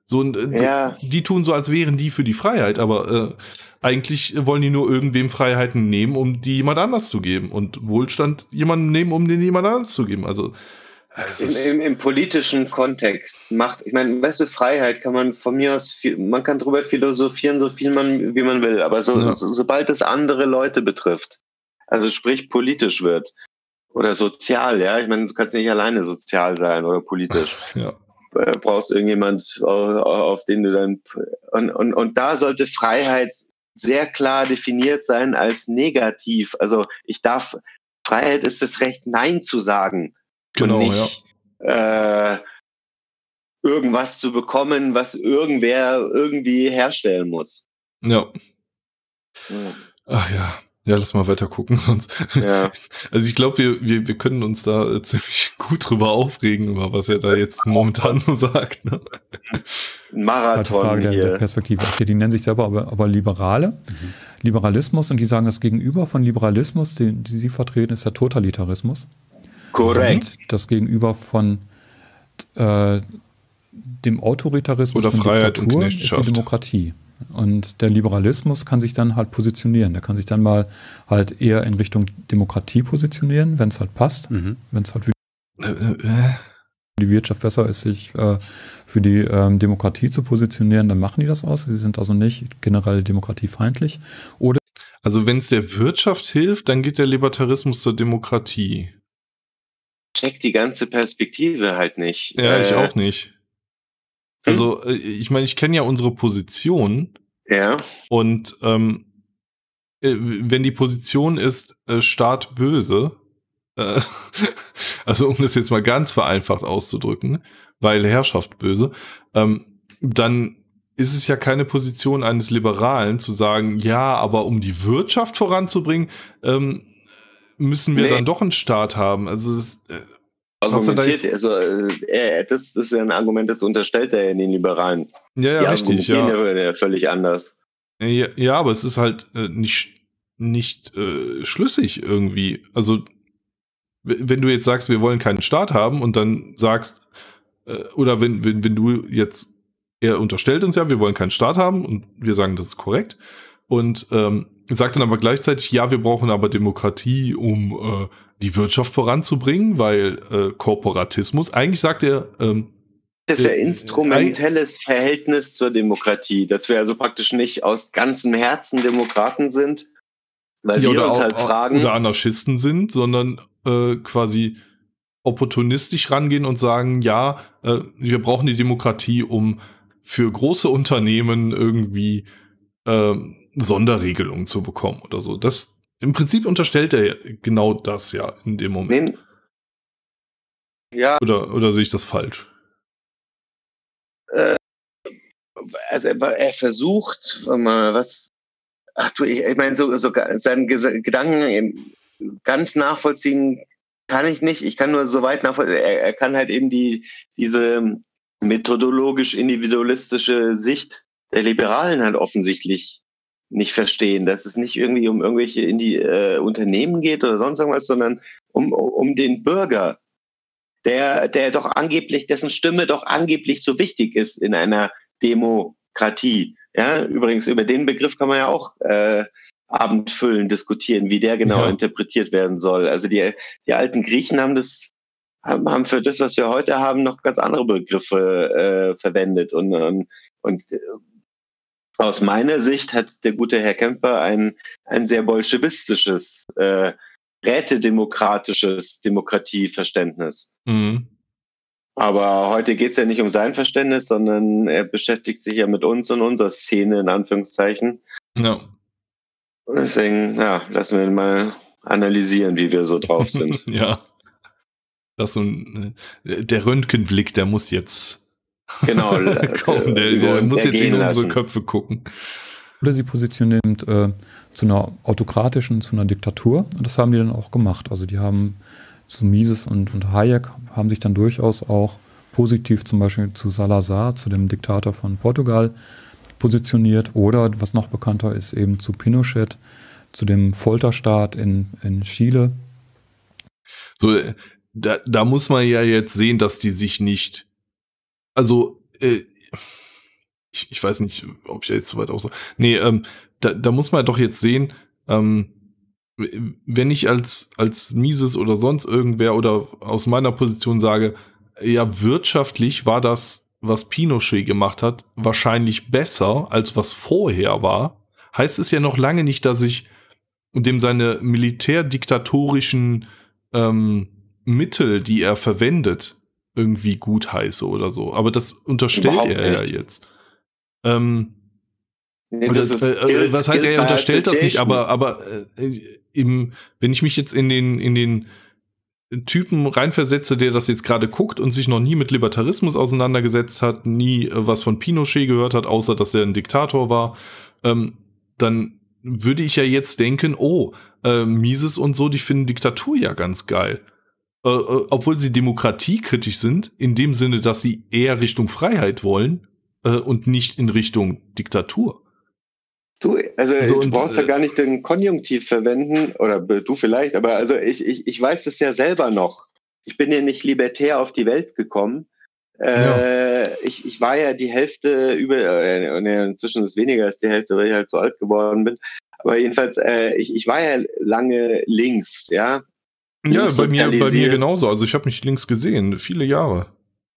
Speaker 1: So, äh,
Speaker 2: ja.
Speaker 1: die tun so, als wären die für die Freiheit, aber äh, eigentlich wollen die nur irgendwem Freiheiten nehmen, um die jemand anders zu geben und Wohlstand jemandem nehmen, um den jemand anders zu geben. Also
Speaker 2: Im, im, Im politischen Kontext macht, ich meine, weißt du, Freiheit kann man von mir aus, viel, man kann drüber philosophieren, so viel man, wie man will, aber so,
Speaker 1: ja.
Speaker 2: so, sobald es andere Leute betrifft, also sprich politisch wird oder sozial, ja, ich meine, du kannst nicht alleine sozial sein oder politisch.
Speaker 1: Ja.
Speaker 2: Du brauchst irgendjemand, auf den du dann, und, und, und da sollte Freiheit sehr klar definiert sein als negativ. Also ich darf, Freiheit ist das Recht, Nein zu sagen.
Speaker 1: Genau,
Speaker 2: und nicht ja. äh, irgendwas zu bekommen, was irgendwer irgendwie herstellen muss.
Speaker 1: Ja.
Speaker 2: Ja.
Speaker 1: Ach ja. Ja, lass mal weiter gucken, sonst.
Speaker 2: Ja.
Speaker 1: Also ich glaube, wir, wir, wir können uns da äh, ziemlich gut drüber aufregen, über was er da jetzt momentan so sagt. Ne?
Speaker 2: Marathon
Speaker 3: Frage der,
Speaker 2: hier.
Speaker 3: der Perspektive. Okay, die nennen sich selber aber, aber Liberale. Mhm. Liberalismus, und die sagen, das Gegenüber von Liberalismus, den, die sie vertreten, ist der Totalitarismus.
Speaker 2: Korrekt.
Speaker 3: Und das Gegenüber von äh, dem Autoritarismus
Speaker 1: oder
Speaker 3: von
Speaker 1: Freiheit
Speaker 3: Diktatur
Speaker 1: und
Speaker 3: ist die
Speaker 1: Knechtschaft.
Speaker 3: Demokratie. Und der Liberalismus kann sich dann halt positionieren. Der kann sich dann mal halt eher in Richtung Demokratie positionieren, wenn es halt passt.
Speaker 4: Mhm.
Speaker 3: Wenn es halt für die Wirtschaft besser ist, sich äh, für die ähm, Demokratie zu positionieren, dann machen die das aus. Sie sind also nicht generell demokratiefeindlich. Oder
Speaker 1: also wenn es der Wirtschaft hilft, dann geht der Libertarismus zur Demokratie.
Speaker 2: Check die ganze Perspektive halt nicht.
Speaker 1: Ja,
Speaker 2: äh,
Speaker 1: ich auch nicht. Also, ich meine, ich kenne ja unsere Position.
Speaker 2: Ja.
Speaker 1: Und ähm, wenn die Position ist, äh, Staat böse, äh, also um das jetzt mal ganz vereinfacht auszudrücken, weil Herrschaft böse, ähm, dann ist es ja keine Position eines Liberalen zu sagen, ja, aber um die Wirtschaft voranzubringen, ähm, müssen wir
Speaker 2: Nee.
Speaker 1: dann doch einen Staat haben. Also es ist, äh,
Speaker 2: argumentiert, also äh, das, das ist ja ein Argument, das unterstellt er ja den Liberalen.
Speaker 1: Ja, ja,
Speaker 2: die
Speaker 1: richtig, ja.
Speaker 2: argumentieren ja völlig anders.
Speaker 1: Ja, ja, aber es ist halt äh, nicht, nicht äh, schlüssig irgendwie. Also, w- wenn du jetzt sagst, wir wollen keinen Staat haben und dann sagst, äh, oder wenn, wenn, wenn du jetzt, er unterstellt uns ja, wir wollen keinen Staat haben und wir sagen, das ist korrekt und ähm, sagt dann aber gleichzeitig, ja, wir brauchen aber Demokratie, um äh, die Wirtschaft voranzubringen, weil äh, Korporatismus, eigentlich sagt er, ähm,
Speaker 2: Das ist ja
Speaker 1: äh,
Speaker 2: instrumentelles Verhältnis zur Demokratie, dass wir also praktisch nicht aus ganzem Herzen Demokraten sind, weil
Speaker 1: ja,
Speaker 2: wir
Speaker 1: oder
Speaker 2: uns
Speaker 1: auch,
Speaker 2: halt fragen.
Speaker 1: Oder Anarchisten sind, sondern äh, quasi opportunistisch rangehen und sagen, ja, äh, wir brauchen die Demokratie, um für große Unternehmen irgendwie äh, Sonderregelungen zu bekommen oder so. Das im Prinzip unterstellt er genau das ja in dem Moment.
Speaker 2: Nee. Ja.
Speaker 1: Oder, oder sehe ich das falsch?
Speaker 2: Äh, also er, er versucht, mal was. Ach du, ich, ich meine, so, so seinen Ges- Gedanken ganz nachvollziehen kann ich nicht. Ich kann nur so weit nachvollziehen. Er, er kann halt eben die diese methodologisch individualistische Sicht der Liberalen halt offensichtlich nicht verstehen, dass es nicht irgendwie um irgendwelche in die äh, Unternehmen geht oder sonst irgendwas, sondern um, um den Bürger, der, der doch angeblich, dessen Stimme doch angeblich so wichtig ist in einer Demokratie. Ja, übrigens, über den Begriff kann man ja auch äh, abendfüllend diskutieren, wie der genau
Speaker 1: Ja.
Speaker 2: interpretiert werden soll. Also die, die alten Griechen haben das, haben, haben für das, was wir heute haben, noch ganz andere Begriffe äh, verwendet. Und, und, und aus meiner Sicht hat der gute Herr Kemper ein, ein sehr bolschewistisches, äh, rätedemokratisches Demokratieverständnis.
Speaker 1: Mhm.
Speaker 2: Aber heute geht es ja nicht um sein Verständnis, sondern er beschäftigt sich ja mit uns und unserer Szene, in Anführungszeichen.
Speaker 1: Ja.
Speaker 2: Und deswegen, ja, lassen wir mal analysieren, wie wir so drauf sind.
Speaker 1: Ja. Das so ein, der Röntgenblick, der muss jetzt
Speaker 2: Genau.
Speaker 1: kommen, der, der muss jetzt in unsere lassen. Köpfe gucken.
Speaker 3: Oder sie positionieren äh, zu einer autokratischen, zu einer Diktatur. Und das haben die dann auch gemacht. Also die haben, so Mises und, und Hayek haben sich dann durchaus auch positiv zum Beispiel zu Salazar, zu dem Diktator von Portugal, positioniert. Oder, was noch bekannter ist, eben zu Pinochet, zu dem Folterstaat in, in Chile.
Speaker 1: So, da, da muss man ja jetzt sehen, dass die sich nicht, also äh, ich, ich weiß nicht, ob ich jetzt so weit aus. Nee, ähm, da, da muss man doch jetzt sehen, ähm, wenn ich als, als Mises oder sonst irgendwer oder aus meiner Position sage, ja, wirtschaftlich war das, was Pinochet gemacht hat, wahrscheinlich besser, als was vorher war, heißt es ja noch lange nicht, dass ich dem seine militärdiktatorischen ähm, Mittel, die er verwendet, irgendwie gut heiße oder so. Aber das unterstellt
Speaker 2: Überhaupt
Speaker 1: er ja
Speaker 2: nicht.
Speaker 1: jetzt. Ähm,
Speaker 2: Nee,
Speaker 1: oder,
Speaker 2: das ist
Speaker 1: äh, äh,
Speaker 2: Guilt-
Speaker 1: was heißt, er
Speaker 2: Guilt by
Speaker 1: unterstellt das nicht,
Speaker 2: Association.
Speaker 1: aber, aber äh, im, wenn ich mich jetzt in den, in den Typen reinversetze, der das jetzt gerade guckt und sich noch nie mit Libertarismus auseinandergesetzt hat, nie äh, was von Pinochet gehört hat, außer dass er ein Diktator war, ähm, dann würde ich ja jetzt denken, oh, äh, Mises und so, die finden Diktatur ja ganz geil. Äh, äh, obwohl sie demokratiekritisch sind, in dem Sinne, dass sie eher Richtung Freiheit wollen äh, und nicht in Richtung Diktatur.
Speaker 2: Du, also
Speaker 1: So,
Speaker 2: du
Speaker 1: und,
Speaker 2: brauchst
Speaker 1: äh,
Speaker 2: ja gar nicht den Konjunktiv verwenden, oder du vielleicht, aber also ich, ich, ich weiß das ja selber noch. Ich bin ja nicht libertär auf die Welt gekommen. Äh,
Speaker 1: Ja.
Speaker 2: ich, ich war ja die Hälfte über, äh, nee, inzwischen ist weniger als die Hälfte, weil ich halt so alt geworden bin. Aber jedenfalls, äh, ich, ich war ja lange links, ja.
Speaker 1: Ja,
Speaker 2: Links
Speaker 1: bei mir, bei mir
Speaker 2: sozialisiert.
Speaker 1: genauso. Also ich habe mich links gesehen, viele Jahre.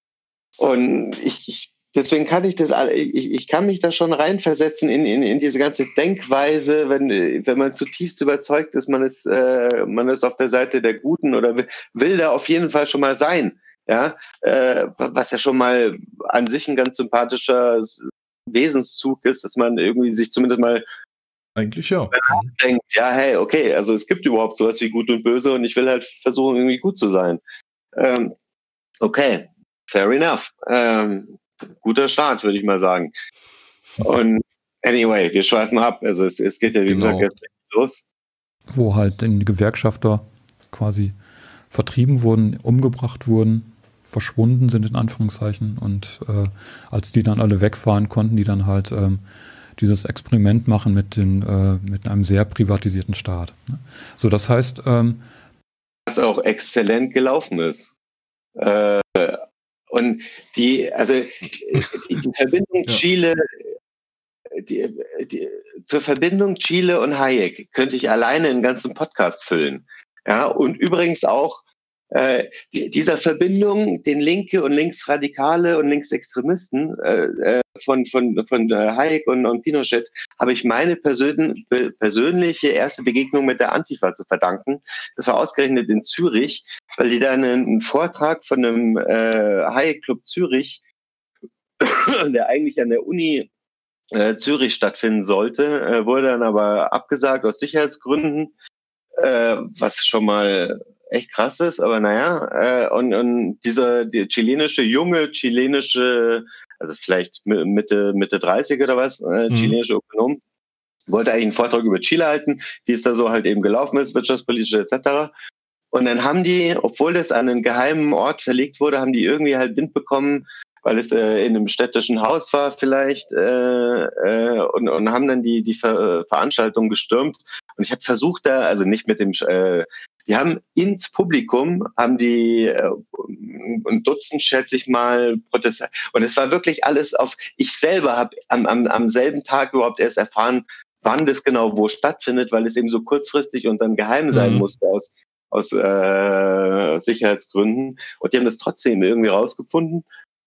Speaker 2: Und ich, ich deswegen kann ich das, all- ich, ich kann mich da schon reinversetzen in, in, in diese ganze Denkweise, wenn, wenn man zutiefst überzeugt ist, man ist, äh, man ist auf der Seite der Guten oder will, will da auf jeden Fall schon mal sein. Ja, äh, was ja schon mal an sich ein ganz sympathischer Wesenszug ist, dass man irgendwie sich zumindest mal
Speaker 1: Eigentlich ja.
Speaker 2: denkt, ja, hey, okay, also es gibt überhaupt sowas wie Gut und Böse und ich will halt versuchen, irgendwie gut zu sein. Ähm, okay, fair enough. Ähm, guter Start, würde ich mal sagen. Und anyway, wir schweifen ab. Also es, es geht ja, wie
Speaker 1: Genau.
Speaker 2: gesagt, jetzt los.
Speaker 3: Wo halt die Gewerkschafter quasi vertrieben wurden, umgebracht wurden, verschwunden sind in Anführungszeichen, und äh, als die dann alle wegfahren, konnten die dann halt ähm, dieses Experiment machen mit, den, äh, mit einem sehr privatisierten Staat. Ne? So, das heißt, ähm,
Speaker 2: Was auch exzellent gelaufen ist. Äh, und die, also die, die Verbindung
Speaker 1: Ja.
Speaker 2: Chile, die, die, zur Verbindung Chile und Hayek könnte ich alleine einen ganzen Podcast füllen. Ja, und übrigens auch äh, die, dieser Verbindung, den Linke und Linksradikale und Linksextremisten äh, von, von, von äh, Hayek und, und Pinochet habe ich meine persön persönliche erste Begegnung mit der Antifa zu verdanken. Das war ausgerechnet in Zürich, weil die da einen, einen Vortrag von einem äh, Hayek-Club Zürich, der eigentlich an der Uni äh, Zürich stattfinden sollte, äh, wurde dann aber abgesagt aus Sicherheitsgründen, äh, was schon mal echt krass ist, aber naja, äh, und, und dieser die chilenische, junge chilenische, also vielleicht Mitte, Mitte dreißig oder was, äh,
Speaker 1: Mhm.
Speaker 2: chilenische Ökonom, wollte eigentlich einen Vortrag über Chile halten, wie es da so halt eben gelaufen ist, wirtschaftspolitisch et cetera. Und dann haben die, obwohl das an einen geheimen Ort verlegt wurde, haben die irgendwie halt Wind bekommen, weil es äh, in einem städtischen Haus war vielleicht, äh, äh, und, und haben dann die, die Ver Veranstaltung gestürmt. Und ich habe versucht da, also nicht mit dem, äh, die haben ins Publikum, haben die äh, ein Dutzend, schätze ich mal, protestiert. Und es war wirklich alles auf, ich selber habe am, am, am selben Tag überhaupt erst erfahren, wann das genau wo stattfindet, weil es eben so kurzfristig und dann geheim sein
Speaker 1: Mhm.
Speaker 2: musste aus, aus äh, Sicherheitsgründen. Und die haben das trotzdem irgendwie rausgefunden.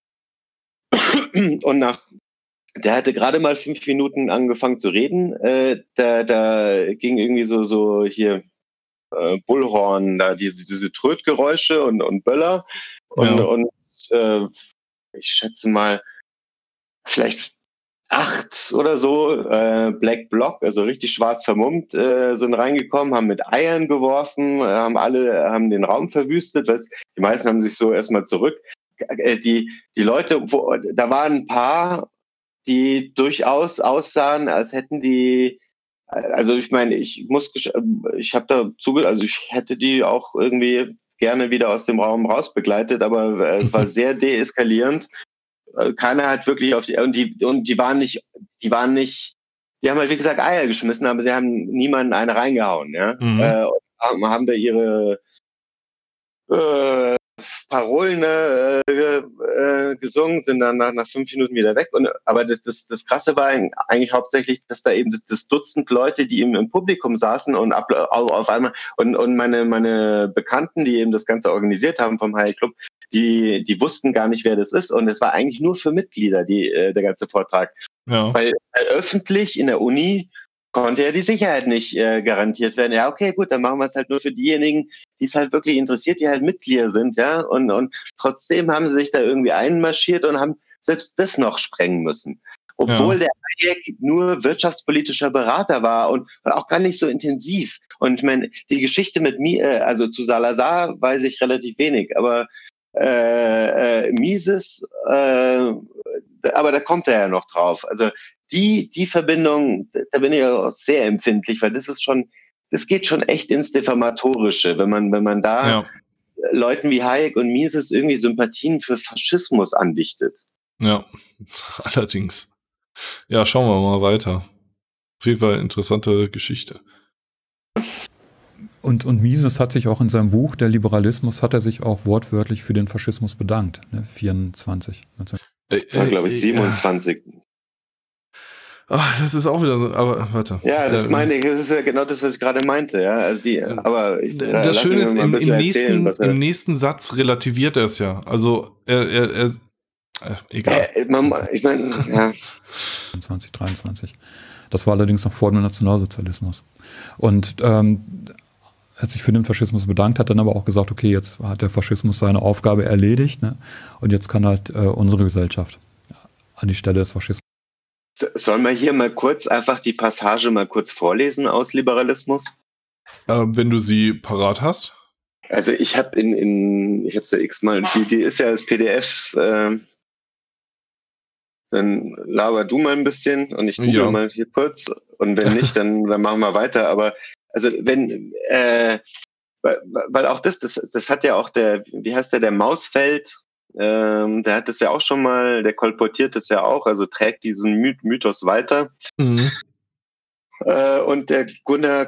Speaker 2: Und nach, der hatte gerade mal fünf Minuten angefangen zu reden. Äh, da, da ging irgendwie so, so hier äh, Bullhorn, da diese, diese Trötgeräusche und, und Böller. Und,
Speaker 1: Ja.
Speaker 2: und äh, ich schätze mal, vielleicht acht oder so äh, Black Bloc, also richtig schwarz vermummt, äh, sind reingekommen, haben mit Eiern geworfen, haben alle, haben den Raum verwüstet. Was, die meisten haben sich so erstmal zurück. Äh, die, die Leute, wo, da waren ein paar, die durchaus aussahen, als hätten die, also ich meine, ich muss, ich habe da zuge, also ich hätte die auch irgendwie gerne wieder aus dem Raum raus begleitet, aber es war sehr deeskalierend. Keiner hat wirklich auf die, und die, und die waren nicht, die waren nicht, die haben halt wie gesagt Eier geschmissen, aber sie haben niemanden eine reingehauen, ja.
Speaker 1: Mhm.
Speaker 2: Äh, und haben, haben da ihre, äh, Parolen äh, äh, gesungen, sind dann nach, nach fünf Minuten wieder weg. Und, aber das, das, das Krasse war eigentlich hauptsächlich, dass da eben das, das Dutzend Leute, die im, im Publikum saßen und ab, auf einmal und, und meine, meine Bekannten, die eben das Ganze organisiert haben vom Hayek Club, die, die wussten gar nicht, wer das ist. Und es war eigentlich nur für Mitglieder, die, äh, der ganze Vortrag. Ja. Weil äh, öffentlich in der Uni konnte ja die Sicherheit nicht äh, garantiert werden. Ja, okay, gut, dann machen wir es halt nur für diejenigen, die es halt wirklich interessiert, die halt Mitglieder sind, ja. Und, und trotzdem haben sie sich da irgendwie einmarschiert und haben selbst das noch sprengen müssen. Obwohl ja. der Hayek nur wirtschaftspolitischer Berater war und, und auch gar nicht so intensiv. Und ich meine, die Geschichte mit mir, also zu Salazar weiß ich relativ wenig, aber äh, äh, Mises, äh, aber da kommt er ja noch drauf. Also Die, die Verbindung, da bin ich auch sehr empfindlich, weil das ist schon, das geht schon echt ins Diffamatorische, wenn man, wenn man da ja. Leuten wie Hayek und Mises irgendwie Sympathien für Faschismus andichtet.
Speaker 1: Ja, allerdings. Ja, schauen wir mal weiter. Auf jeden Fall interessante Geschichte.
Speaker 3: Und, und Mises hat sich auch in seinem Buch, Der Liberalismus, hat er sich auch wortwörtlich für den Faschismus bedankt, ne? vierundzwanzig.
Speaker 2: Das war, glaube ich, siebenundzwanzig. Ja.
Speaker 1: Ach, das ist auch wieder so, aber warte.
Speaker 2: Ja, das meine ich, das ist ja genau das, was ich gerade meinte, ja. Also die, aber ich,
Speaker 1: das Schöne ist, im, im, nächsten, erzählen, im nächsten Satz relativiert er es ja. Also er, er, er äh, egal.
Speaker 2: Äh, man, ich meine, ja.
Speaker 3: zwanzig dreiundzwanzig. Das war allerdings noch vor dem Nationalsozialismus. Und ähm, er hat sich für den Faschismus bedankt, hat dann aber auch gesagt, okay, jetzt hat der Faschismus seine Aufgabe erledigt, ne? Und jetzt kann halt äh, unsere Gesellschaft an die Stelle des Faschismus.
Speaker 2: Sollen wir hier mal kurz einfach die Passage mal kurz vorlesen aus Liberalismus?
Speaker 1: Ähm, wenn du sie parat hast.
Speaker 2: Also ich habe in, in ich habe es ja x-mal, die, die ist ja als P D F, äh, dann laber du mal ein bisschen und ich google ja. mal hier kurz und wenn nicht, dann, dann machen wir weiter. Aber also wenn, äh, weil, weil auch das, das, das hat ja auch der, wie heißt der, der Mausfeld, Ähm, der hat das ja auch schon mal, der kolportiert das ja auch, also trägt diesen My- Mythos weiter. Mhm. Äh, und der Gunnar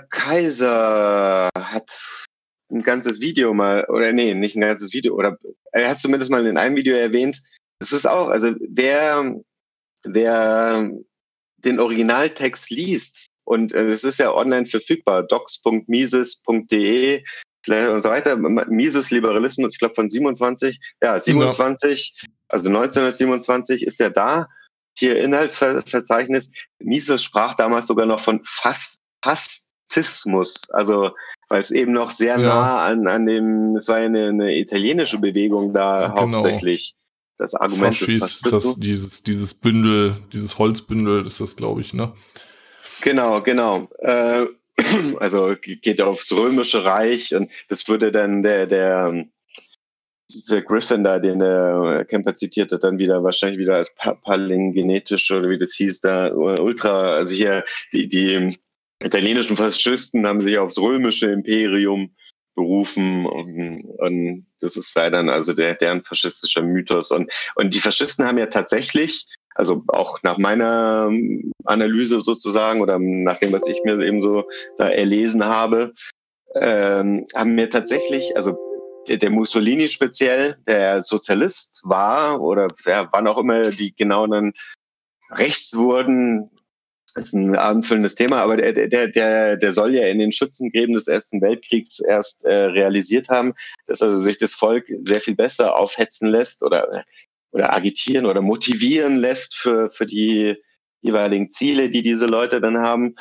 Speaker 2: Kaiser hat ein ganzes Video mal, oder nee, nicht ein ganzes Video, oder er hat zumindest mal in einem Video erwähnt, das ist auch, also wer, wer den Originaltext liest, und es äh, ist ja online verfügbar, docs punkt mises punkt de und so weiter, Mises Liberalismus, ich glaube von siebenundzwanzig, ja, siebenundzwanzig, ja. Also neunzehnhundertsiebenundzwanzig ist ja da, hier Inhaltsverzeichnis. Mises sprach damals sogar noch von Fas- Fascismus, also weil es eben noch sehr ja. nah an, an dem, es war ja eine, eine italienische Bewegung da ja, genau. hauptsächlich. Das Argument
Speaker 1: Faschis, des Faschismus. Das, dieses, dieses Bündel, dieses Holzbündel ist das, glaube ich, ne?
Speaker 2: Genau, genau. Äh, Also geht aufs Römische Reich und das würde dann der, der dieser Griffin da, den der Kemper zitierte, dann wieder wahrscheinlich wieder als palingenetisch oder wie das hieß da, ultra, also hier die, die italienischen Faschisten haben sich aufs römische Imperium berufen und, und das ist sei dann also der, deren faschistischer Mythos und, und die Faschisten haben ja tatsächlich, also auch nach meiner Analyse sozusagen oder nach dem, was ich mir eben so da erlesen habe, ähm, haben mir tatsächlich, also der, der Mussolini speziell, der Sozialist war oder ja, wann auch immer die genau dann rechts wurden, ist ein abendfüllendes Thema, aber der, der, der, der soll ja in den Schützengräben des Ersten Weltkriegs erst äh, realisiert haben, dass also sich das Volk sehr viel besser aufhetzen lässt oder oder agitieren oder motivieren lässt für, für die jeweiligen Ziele, die diese Leute dann haben,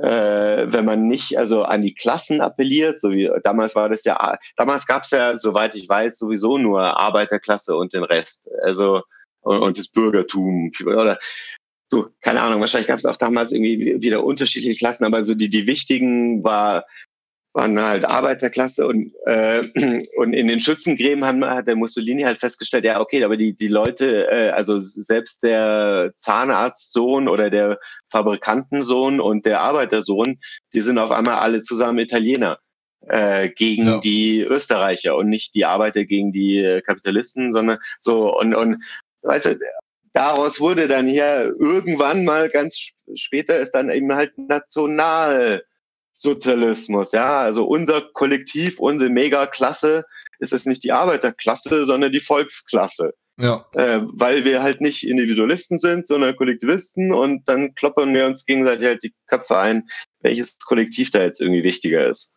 Speaker 2: äh, wenn man nicht also an die Klassen appelliert, so wie damals war das ja, damals gab es ja, soweit ich weiß, sowieso nur Arbeiterklasse und den Rest, also und, und das Bürgertum oder du, keine Ahnung, wahrscheinlich gab es auch damals irgendwie wieder unterschiedliche Klassen, aber so die, die wichtigen war waren halt Arbeiterklasse und äh, und in den Schützengräben haben, hat der Mussolini halt festgestellt, ja okay, aber die die Leute, äh, also selbst der Zahnarztsohn oder der Fabrikantensohn und der Arbeitersohn, die sind auf einmal alle zusammen Italiener äh, gegen ja. die Österreicher und nicht die Arbeiter gegen die Kapitalisten, sondern so und und weißt du, daraus wurde dann hier irgendwann mal ganz später ist dann eben halt National Sozialismus, ja, also unser Kollektiv, unsere Megaklasse, ist es nicht die Arbeiterklasse, sondern die Volksklasse.
Speaker 1: Ja.
Speaker 2: Äh, weil wir halt nicht Individualisten sind, sondern Kollektivisten und dann kloppern wir uns gegenseitig halt die Köpfe ein, welches Kollektiv da jetzt irgendwie wichtiger ist.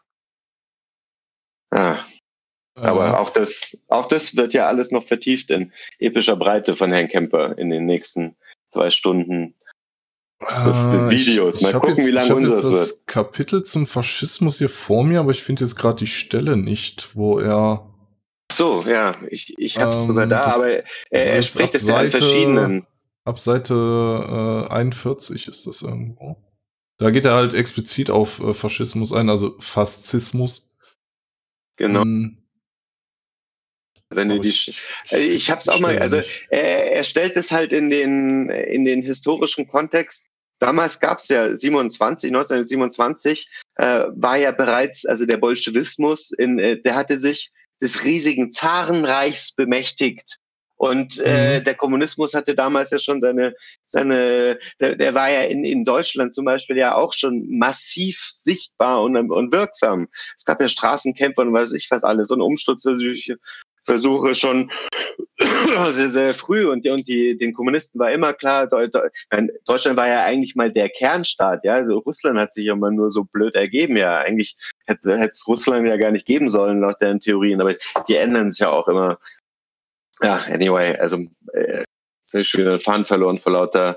Speaker 2: Ah. Äh. Aber auch das, auch das wird ja alles noch vertieft in epischer Breite von Herrn Kemper in den nächsten zwei Stunden des, des Videos.
Speaker 1: Ich,
Speaker 2: Mal
Speaker 1: ich
Speaker 2: gucken,
Speaker 1: jetzt,
Speaker 2: wie lange unseres
Speaker 1: wird. Ich habe
Speaker 2: das
Speaker 1: wird. Kapitel zum Faschismus hier vor mir, aber ich finde jetzt gerade die Stelle nicht, wo er...
Speaker 2: So, ja, ich, ich habe es ähm, sogar da,
Speaker 1: das,
Speaker 2: aber er, er spricht es ja an verschiedenen.
Speaker 1: Ab Seite äh, einundvierzig ist das irgendwo. Da geht er halt explizit auf äh, Faschismus ein, also Faszismus.
Speaker 2: Genau. Ähm, Wenn du die, ich ich habe es auch mal, also er, er stellt es halt in den, in den historischen Kontext. Damals gab es ja siebenundzwanzig, neunzehnhundertsiebenundzwanzig äh, war ja bereits, also der Bolschewismus, in, äh, der hatte sich des riesigen Zarenreichs bemächtigt. Und äh, mhm. der Kommunismus hatte damals ja schon seine, seine der, der war ja in, in Deutschland zum Beispiel ja auch schon massiv sichtbar und, und wirksam. Es gab ja Straßenkämpfe und weiß ich was alles und Umsturzversuche Versuche schon sehr, sehr früh und, und die, den Kommunisten war immer klar, Deutschland war ja eigentlich mal der Kernstaat, ja, also Russland hat sich ja mal nur so blöd ergeben, ja, eigentlich hätte es Russland ja gar nicht geben sollen, laut deren Theorien, aber die ändern sich ja auch immer. Ja, anyway, also äh, jetzt habe ich schon wieder den Faden verloren vor lauter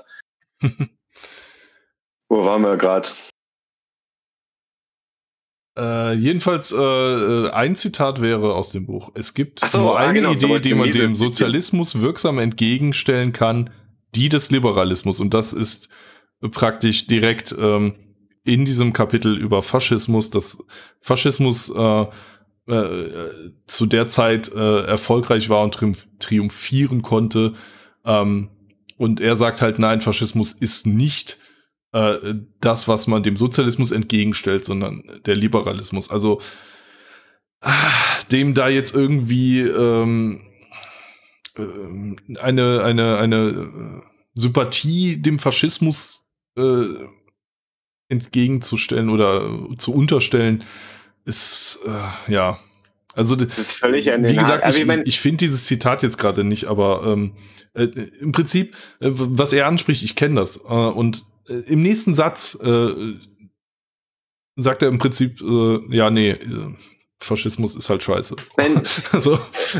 Speaker 2: wo waren wir gerade?
Speaker 1: Äh, jedenfalls äh, ein Zitat wäre aus dem Buch. Es gibt
Speaker 2: so,
Speaker 1: nur eine
Speaker 2: genau,
Speaker 1: Idee, die man dem Sozialismus wirksam entgegenstellen kann, die des Liberalismus. Und das ist praktisch direkt ähm, in diesem Kapitel über Faschismus, dass Faschismus äh, äh, zu der Zeit äh, erfolgreich war und triumph- triumphieren konnte. Ähm, und er sagt halt, nein, Faschismus ist nicht das, was man dem Sozialismus entgegenstellt, sondern der Liberalismus. Also dem da jetzt irgendwie ähm, eine, eine, eine Sympathie dem Faschismus äh, entgegenzustellen oder zu unterstellen, ist äh, ja. Also
Speaker 2: das ist völlig an
Speaker 1: wie gesagt,
Speaker 2: also
Speaker 1: ich,
Speaker 2: ich, mein,
Speaker 1: ich finde dieses Zitat jetzt gerade nicht, aber ähm, äh, im Prinzip, äh, was er anspricht, ich kenne das. Äh, und äh, im nächsten Satz äh, sagt er im Prinzip, äh, ja, nee, äh, Faschismus ist halt scheiße.
Speaker 2: Wenn,
Speaker 1: also.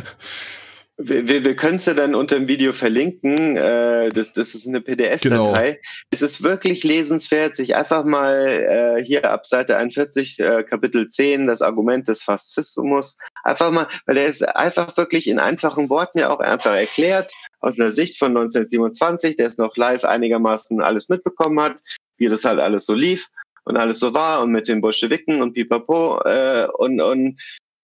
Speaker 2: Wir, wir, wir können es ja dann unter dem Video verlinken. Äh, das, das ist eine P D F-Datei. Genau. Es ist wirklich lesenswert, sich einfach mal äh, hier ab Seite einundvierzig, äh, Kapitel zehn, das Argument des Faszismus, einfach mal, weil er ist einfach wirklich in einfachen Worten ja auch einfach erklärt, aus der Sicht von neunzehnhundertsiebenundzwanzig, der es noch live einigermaßen alles mitbekommen hat, wie das halt alles so lief und alles so war und mit den Bolschewiken und pipapo äh, und, und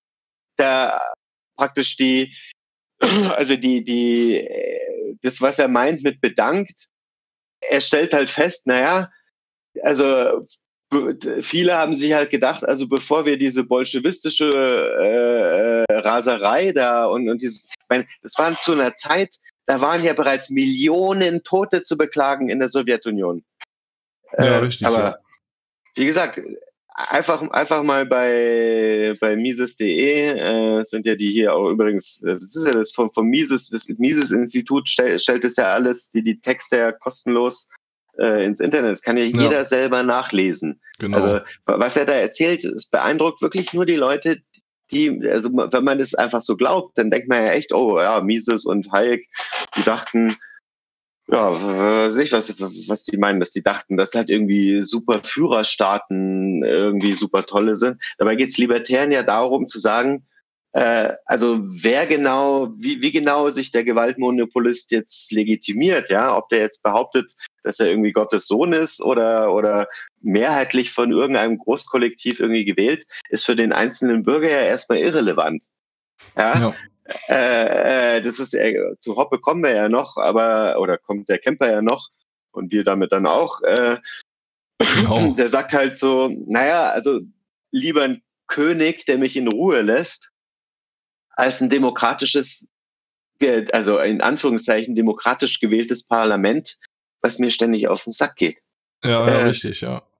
Speaker 2: da praktisch die Also die, die, das, was er meint mit bedankt, er stellt halt fest, naja, also viele haben sich halt gedacht, also bevor wir diese bolschewistische äh, Raserei da und, und dieses, ich meine, das war zu einer Zeit, da waren ja bereits Millionen Tote zu beklagen in der Sowjetunion.
Speaker 1: Ja, äh, richtig.
Speaker 2: Aber
Speaker 1: ja.
Speaker 2: Wie gesagt, Einfach, einfach mal bei, bei Mises punkt de, äh, sind ja die hier auch übrigens, das ist ja das vom, vom Mises, das Mises-Institut stell, stellt es ja alles, die, die Texte ja kostenlos äh, ins Internet. Das kann ja jeder ja. selber nachlesen.
Speaker 1: Genau.
Speaker 2: Also, was er da erzählt, es beeindruckt wirklich nur die Leute, die, also, wenn man das einfach so glaubt, dann denkt man ja echt, oh ja, Mises und Hayek, die dachten, ja, weiß ich, was, was die meinen, dass die dachten, dass halt irgendwie super Führerstaaten irgendwie super tolle sind. Dabei geht es Libertären ja darum zu sagen, äh, also wer genau, wie, wie genau sich der Gewaltmonopolist jetzt legitimiert, ja, ob der jetzt behauptet, dass er irgendwie Gottes Sohn ist oder, oder mehrheitlich von irgendeinem Großkollektiv irgendwie gewählt, ist für den einzelnen Bürger ja erstmal irrelevant. Ja. ja. Äh, das ist äh, zu Hoppe kommen wir ja noch, aber oder kommt der Kemper ja noch und wir damit dann auch. Äh, genau. Der sagt halt so, naja, also lieber ein König, der mich in Ruhe lässt, als ein demokratisches, also in Anführungszeichen demokratisch gewähltes Parlament, was mir ständig auf den Sack geht.
Speaker 1: Ja, ja äh, richtig, ja.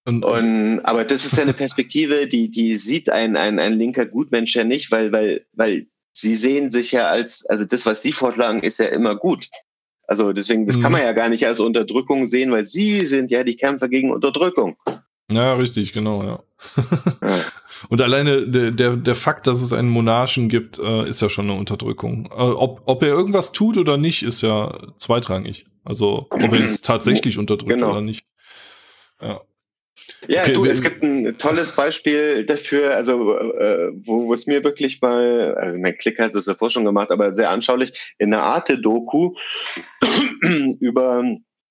Speaker 2: Und, und, aber das ist ja eine Perspektive, die, die sieht ein, ein, ein linker Gutmensch ja nicht, weil, weil, weil sie sehen sich ja als, also das, was sie vorschlagen, ist ja immer gut. Also deswegen, das mhm. kann man ja gar nicht als Unterdrückung sehen, weil sie sind ja die Kämpfer gegen Unterdrückung.
Speaker 1: Ja, richtig, genau, ja. ja. Und alleine der, der, der Fakt, dass es einen Monarchen gibt, äh, ist ja schon eine Unterdrückung. Äh, ob, ob er irgendwas tut oder nicht, ist ja zweitrangig. Also ob er jetzt tatsächlich unterdrückt genau. oder nicht. Ja.
Speaker 2: Ja, okay, du, es gibt ein tolles Beispiel dafür, also äh, wo, wo es mir wirklich mal, also mein Klick hat das davor schon gemacht, aber sehr anschaulich, in einer Arte-Doku über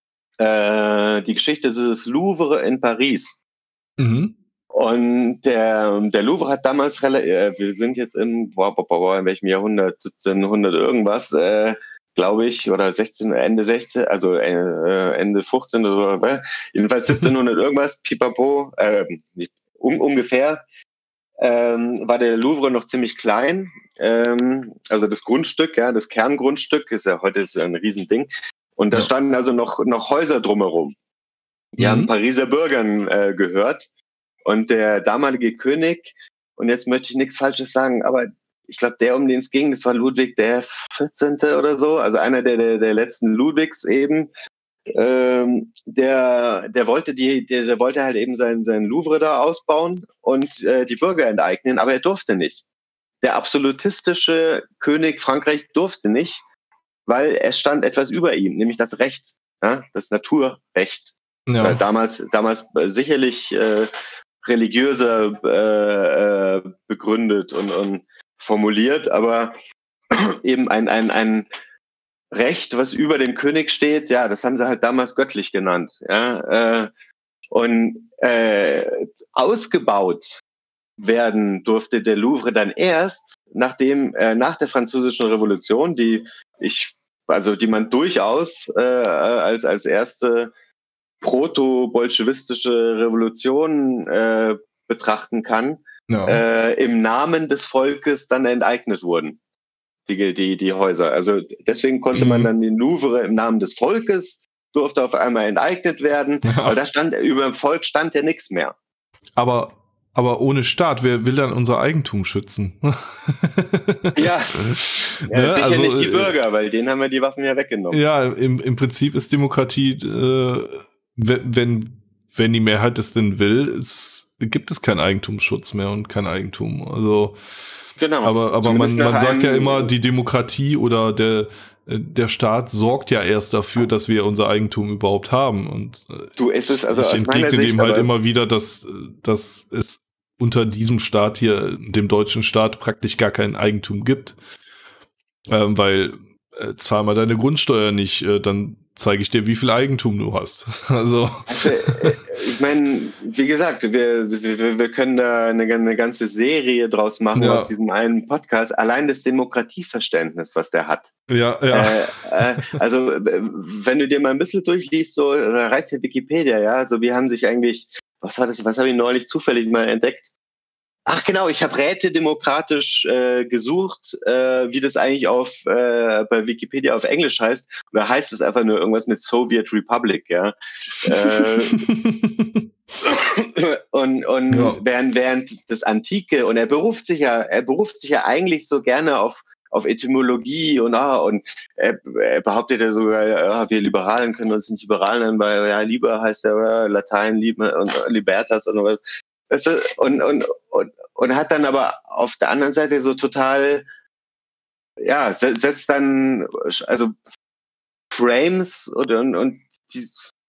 Speaker 2: äh, die Geschichte des Louvre in Paris.
Speaker 1: Mhm.
Speaker 2: Und der, der Louvre hat damals, äh, wir sind jetzt im, boah, boah, boah, in welchem Jahrhundert, siebzehnhundert irgendwas, äh, glaube ich, oder sechzehn, Ende sechzehn, also äh, Ende fünfzehn oder so, jedenfalls siebzehnhundert irgendwas, pipapo, äh, um, ungefähr, ähm, war der Louvre noch ziemlich klein, ähm, also das Grundstück, ja, das Kerngrundstück, ist ja heute ist ein Riesending, und da ja. standen also noch, noch Häuser drumherum, die mhm. haben Pariser Bürgern äh, gehört, und der damalige König, und jetzt möchte ich nichts Falsches sagen, aber ich glaube, der, um den es ging, das war Ludwig der vierzehnte oder so, also einer der, der, der letzten Ludwigs eben. Ähm, der, der wollte die, der, der wollte halt eben sein, sein Louvre da ausbauen und äh, die Bürger enteignen, aber er durfte nicht. Der absolutistische König Frankreich durfte nicht, weil es stand etwas über ihm, nämlich das Recht, ja, das Naturrecht. Ja. Äh, damals, damals sicherlich äh, religiöser äh, äh, begründet und, und formuliert, aber eben ein, ein, ein Recht, was über dem König steht, ja, das haben sie halt damals göttlich genannt. Ja, äh, und äh, ausgebaut werden durfte der Louvre dann erst, nachdem äh, nach der Französischen Revolution, die ich, also die man durchaus äh, als als erste proto-bolschewistische Revolution äh, betrachten kann, ja. äh, im Namen des Volkes dann enteignet wurden, die, die, die Häuser. Also deswegen konnte mhm. man dann den Louvre im Namen des Volkes, durfte auf einmal enteignet werden, ja. weil da stand, über dem Volk stand ja nichts mehr.
Speaker 1: Aber, aber ohne Staat, wer will dann unser Eigentum schützen?
Speaker 2: ja, ja ne? sicher also, nicht die Bürger, weil denen haben wir die Waffen ja weggenommen.
Speaker 1: Ja, im, im Prinzip ist Demokratie, äh, wenn, wenn die Mehrheit es denn will, es, gibt es keinen Eigentumsschutz mehr und kein Eigentum. Also,
Speaker 2: genau.
Speaker 1: Aber, aber man, man sagt ja immer, die Demokratie oder der, der Staat sorgt ja erst dafür, dass wir unser Eigentum überhaupt haben. Und
Speaker 2: du, es ist also
Speaker 1: ich entgegne dem halt immer wieder, dass, dass es unter diesem Staat hier, dem deutschen Staat, praktisch gar kein Eigentum gibt. Ähm, weil äh, zahl mal deine Grundsteuer nicht, äh, dann zeige ich dir, wie viel Eigentum du hast. Also,
Speaker 2: also äh, ich meine, wie gesagt, wir, wir, wir können da eine, eine ganze Serie draus machen ja. aus diesem einen Podcast. Allein das Demokratieverständnis, was der hat.
Speaker 1: Ja, ja.
Speaker 2: Äh, äh, also, wenn du dir mal ein bisschen durchliest, so reicht hier Wikipedia, ja. Also, wir haben sich eigentlich, was war das, was habe ich neulich zufällig mal entdeckt? Ach genau, ich habe Räte demokratisch äh, gesucht, äh, wie das eigentlich auf äh, bei Wikipedia auf Englisch heißt. Und da heißt es einfach nur irgendwas mit Soviet Republic, ja. äh, und und ja. während während das Antike, und er beruft sich ja, er beruft sich ja eigentlich so gerne auf auf Etymologie und ah, und er, er behauptet ja sogar, ja, wir Liberalen können uns nicht liberal nennen, weil ja Liber heißt ja Latein, Liber und Libertas und was. Und, und, und, und hat dann aber auf der anderen Seite so total, ja, setzt dann, also Frames und, und, und die,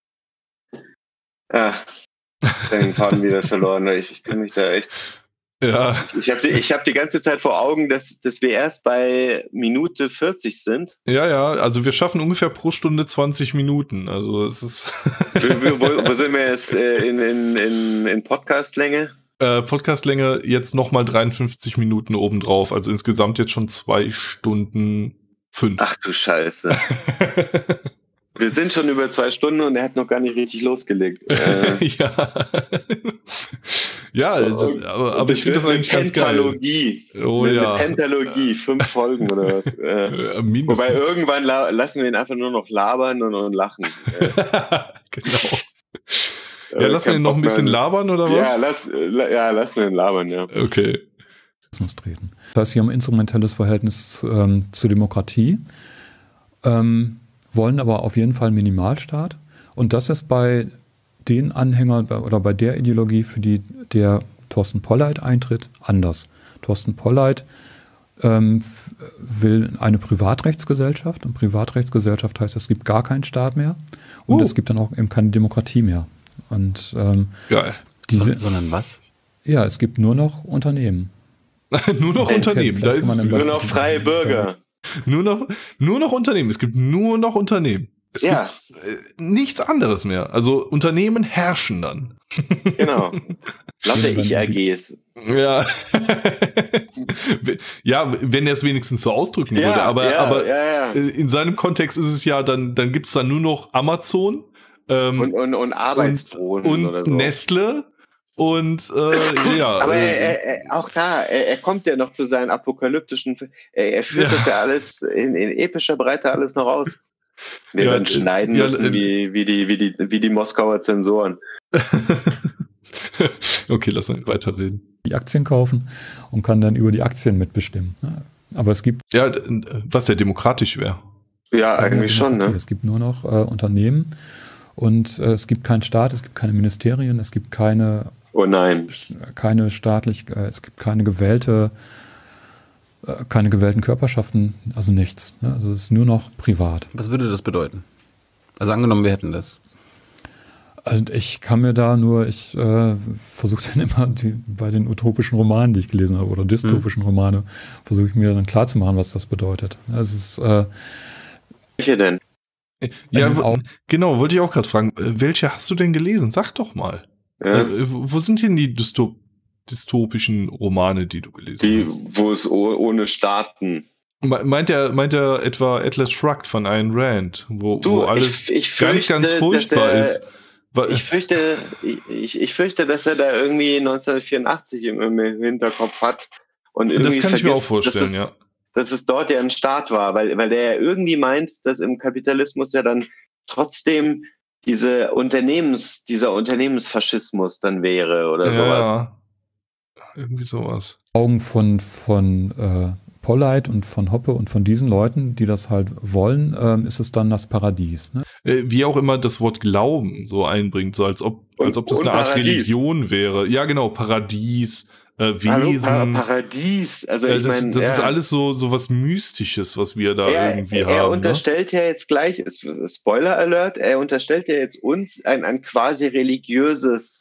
Speaker 2: ja, den Faden wieder verloren. Ich, ich kann mich da echt,
Speaker 1: ja.
Speaker 2: Ich habe die, ich hab die ganze Zeit vor Augen, dass, dass wir erst bei Minute vierzig sind.
Speaker 1: Ja, ja, also wir schaffen ungefähr pro Stunde zwanzig Minuten. Also es ist.
Speaker 2: wo, wo, wo sind wir jetzt äh, in, in, in, in Podcastlänge?
Speaker 1: Äh, Podcastlänge jetzt nochmal dreiundfünfzig Minuten obendrauf. Also insgesamt jetzt schon zwei Stunden fünf.
Speaker 2: Ach du Scheiße. Wir sind schon über zwei Stunden und er hat noch gar nicht richtig losgelegt. Äh,
Speaker 1: ja. Ja, und, aber, aber ich finde das eigentlich ganz geil.
Speaker 2: Pentalogie.
Speaker 1: Oh
Speaker 2: eine,
Speaker 1: ja.
Speaker 2: Eine Pentalogie, fünf Folgen oder was. Äh, wobei irgendwann la- lassen wir ihn einfach nur noch labern und, und lachen.
Speaker 1: Genau. Ja, lass mir noch ein bisschen labern, oder was?
Speaker 2: Ja, lass, ja, lass mir labern, ja.
Speaker 1: Okay.
Speaker 3: Treten. Das heißt, sie haben ein instrumentelles Verhältnis ähm, zur Demokratie, ähm, wollen aber auf jeden Fall einen Minimalstaat. Und das ist bei den Anhängern oder bei der Ideologie, für die der Thorsten Polleit eintritt, anders. Thorsten Polleit ähm, will eine Privatrechtsgesellschaft. Und Privatrechtsgesellschaft heißt, es gibt gar keinen Staat mehr. Und uh. es gibt dann auch eben keine Demokratie mehr. Und ähm,
Speaker 1: Geil.
Speaker 4: Diese, sondern was?
Speaker 3: Ja, es gibt nur noch Unternehmen.
Speaker 1: nur noch Unternehmen. Da ist
Speaker 2: nur noch freie Bürger.
Speaker 1: Nur noch, nur noch Unternehmen. Es gibt nur noch Unternehmen. Es
Speaker 2: ja.
Speaker 1: gibt äh, nichts anderes mehr. Also Unternehmen herrschen dann.
Speaker 2: Genau. Lauter Ich-A Gs.
Speaker 1: Ja. ja, wenn er es wenigstens so ausdrücken ja, würde. Aber,
Speaker 2: ja,
Speaker 1: aber
Speaker 2: ja, ja.
Speaker 1: in seinem Kontext ist es ja, dann, dann gibt es da nur noch Amazon. Ähm,
Speaker 2: und, und, und Arbeitsdrohnen
Speaker 1: und,
Speaker 2: oder so.
Speaker 1: Nestle. Und äh, ja.
Speaker 2: Aber
Speaker 1: äh,
Speaker 2: er, er, auch da, er, er kommt ja noch zu seinen apokalyptischen, er, er führt ja. das ja alles in, in epischer Breite alles noch aus. Wir ja, werden schneiden ja, müssen, äh, wie, wie, die, wie, die, wie die Moskauer Zensoren.
Speaker 1: Okay, lass mal weiterreden.
Speaker 3: Die Aktien kaufen und kann dann über die Aktien mitbestimmen. Aber es gibt...
Speaker 1: Ja, was ja demokratisch wäre.
Speaker 2: Ja, eigentlich schon, ne?
Speaker 3: Es gibt nur noch äh, Unternehmen und äh, es gibt keinen Staat, es gibt keine Ministerien, es gibt keine...
Speaker 2: Oh nein.
Speaker 3: Keine staatlich, äh, es gibt keine gewählte, äh, keine gewählten Körperschaften, also nichts. Ne? Also es ist nur noch privat.
Speaker 4: Was würde das bedeuten? Also angenommen, wir hätten das.
Speaker 3: Also ich kann mir da nur, ich äh, versuche dann immer die, bei den utopischen Romanen, die ich gelesen habe, oder dystopischen hm. Romane, versuche ich mir dann klarzumachen, was das bedeutet. Es ist, äh,
Speaker 2: welche denn?
Speaker 1: Ja, w- genau, wollte ich auch gerade fragen. Welche hast du denn gelesen? Sag doch mal. Ja. Äh, wo sind denn die Dystop- dystopischen Romane, die du gelesen
Speaker 2: die,
Speaker 1: hast?
Speaker 2: Die, wo es oh, ohne Staaten.
Speaker 1: Meint er, meint er etwa Atlas Shrugged von Ayn Rand, wo,
Speaker 2: du,
Speaker 1: wo alles
Speaker 2: ich, ich fürchte,
Speaker 1: ganz, ganz furchtbar
Speaker 2: er,
Speaker 1: ist?
Speaker 2: Ich fürchte, ich, ich fürchte, dass er da irgendwie neunzehnhundertvierundachtzig im, im Hinterkopf hat. Und irgendwie
Speaker 1: das kann
Speaker 2: vergisst,
Speaker 1: ich mir auch vorstellen,
Speaker 2: dass es,
Speaker 1: ja.
Speaker 2: Dass es dort ja ein Staat war, weil, weil der ja irgendwie meint, dass im Kapitalismus ja dann trotzdem diese Unternehmens, dieser Unternehmensfaschismus dann wäre oder
Speaker 1: ja,
Speaker 2: sowas.
Speaker 1: Ja, irgendwie sowas.
Speaker 3: Augen von, von äh, Polleit und von Hoppe und von diesen Leuten, die das halt wollen, ähm, ist es dann das Paradies. Ne?
Speaker 1: Wie auch immer das Wort Glauben so einbringt, so als ob,
Speaker 2: und,
Speaker 1: als ob das eine Art Paradies. Religion wäre. Ja, genau, Paradies, äh, Wesen.
Speaker 2: Hallo, pa- Paradies. Also ich
Speaker 1: äh, das
Speaker 2: mein,
Speaker 1: das
Speaker 2: ja.
Speaker 1: ist alles so, so was Mystisches, was wir da
Speaker 2: er,
Speaker 1: irgendwie
Speaker 2: er
Speaker 1: haben.
Speaker 2: Er unterstellt
Speaker 1: ne?
Speaker 2: ja jetzt gleich, Spoiler Alert, er unterstellt ja jetzt uns ein, ein quasi religiöses.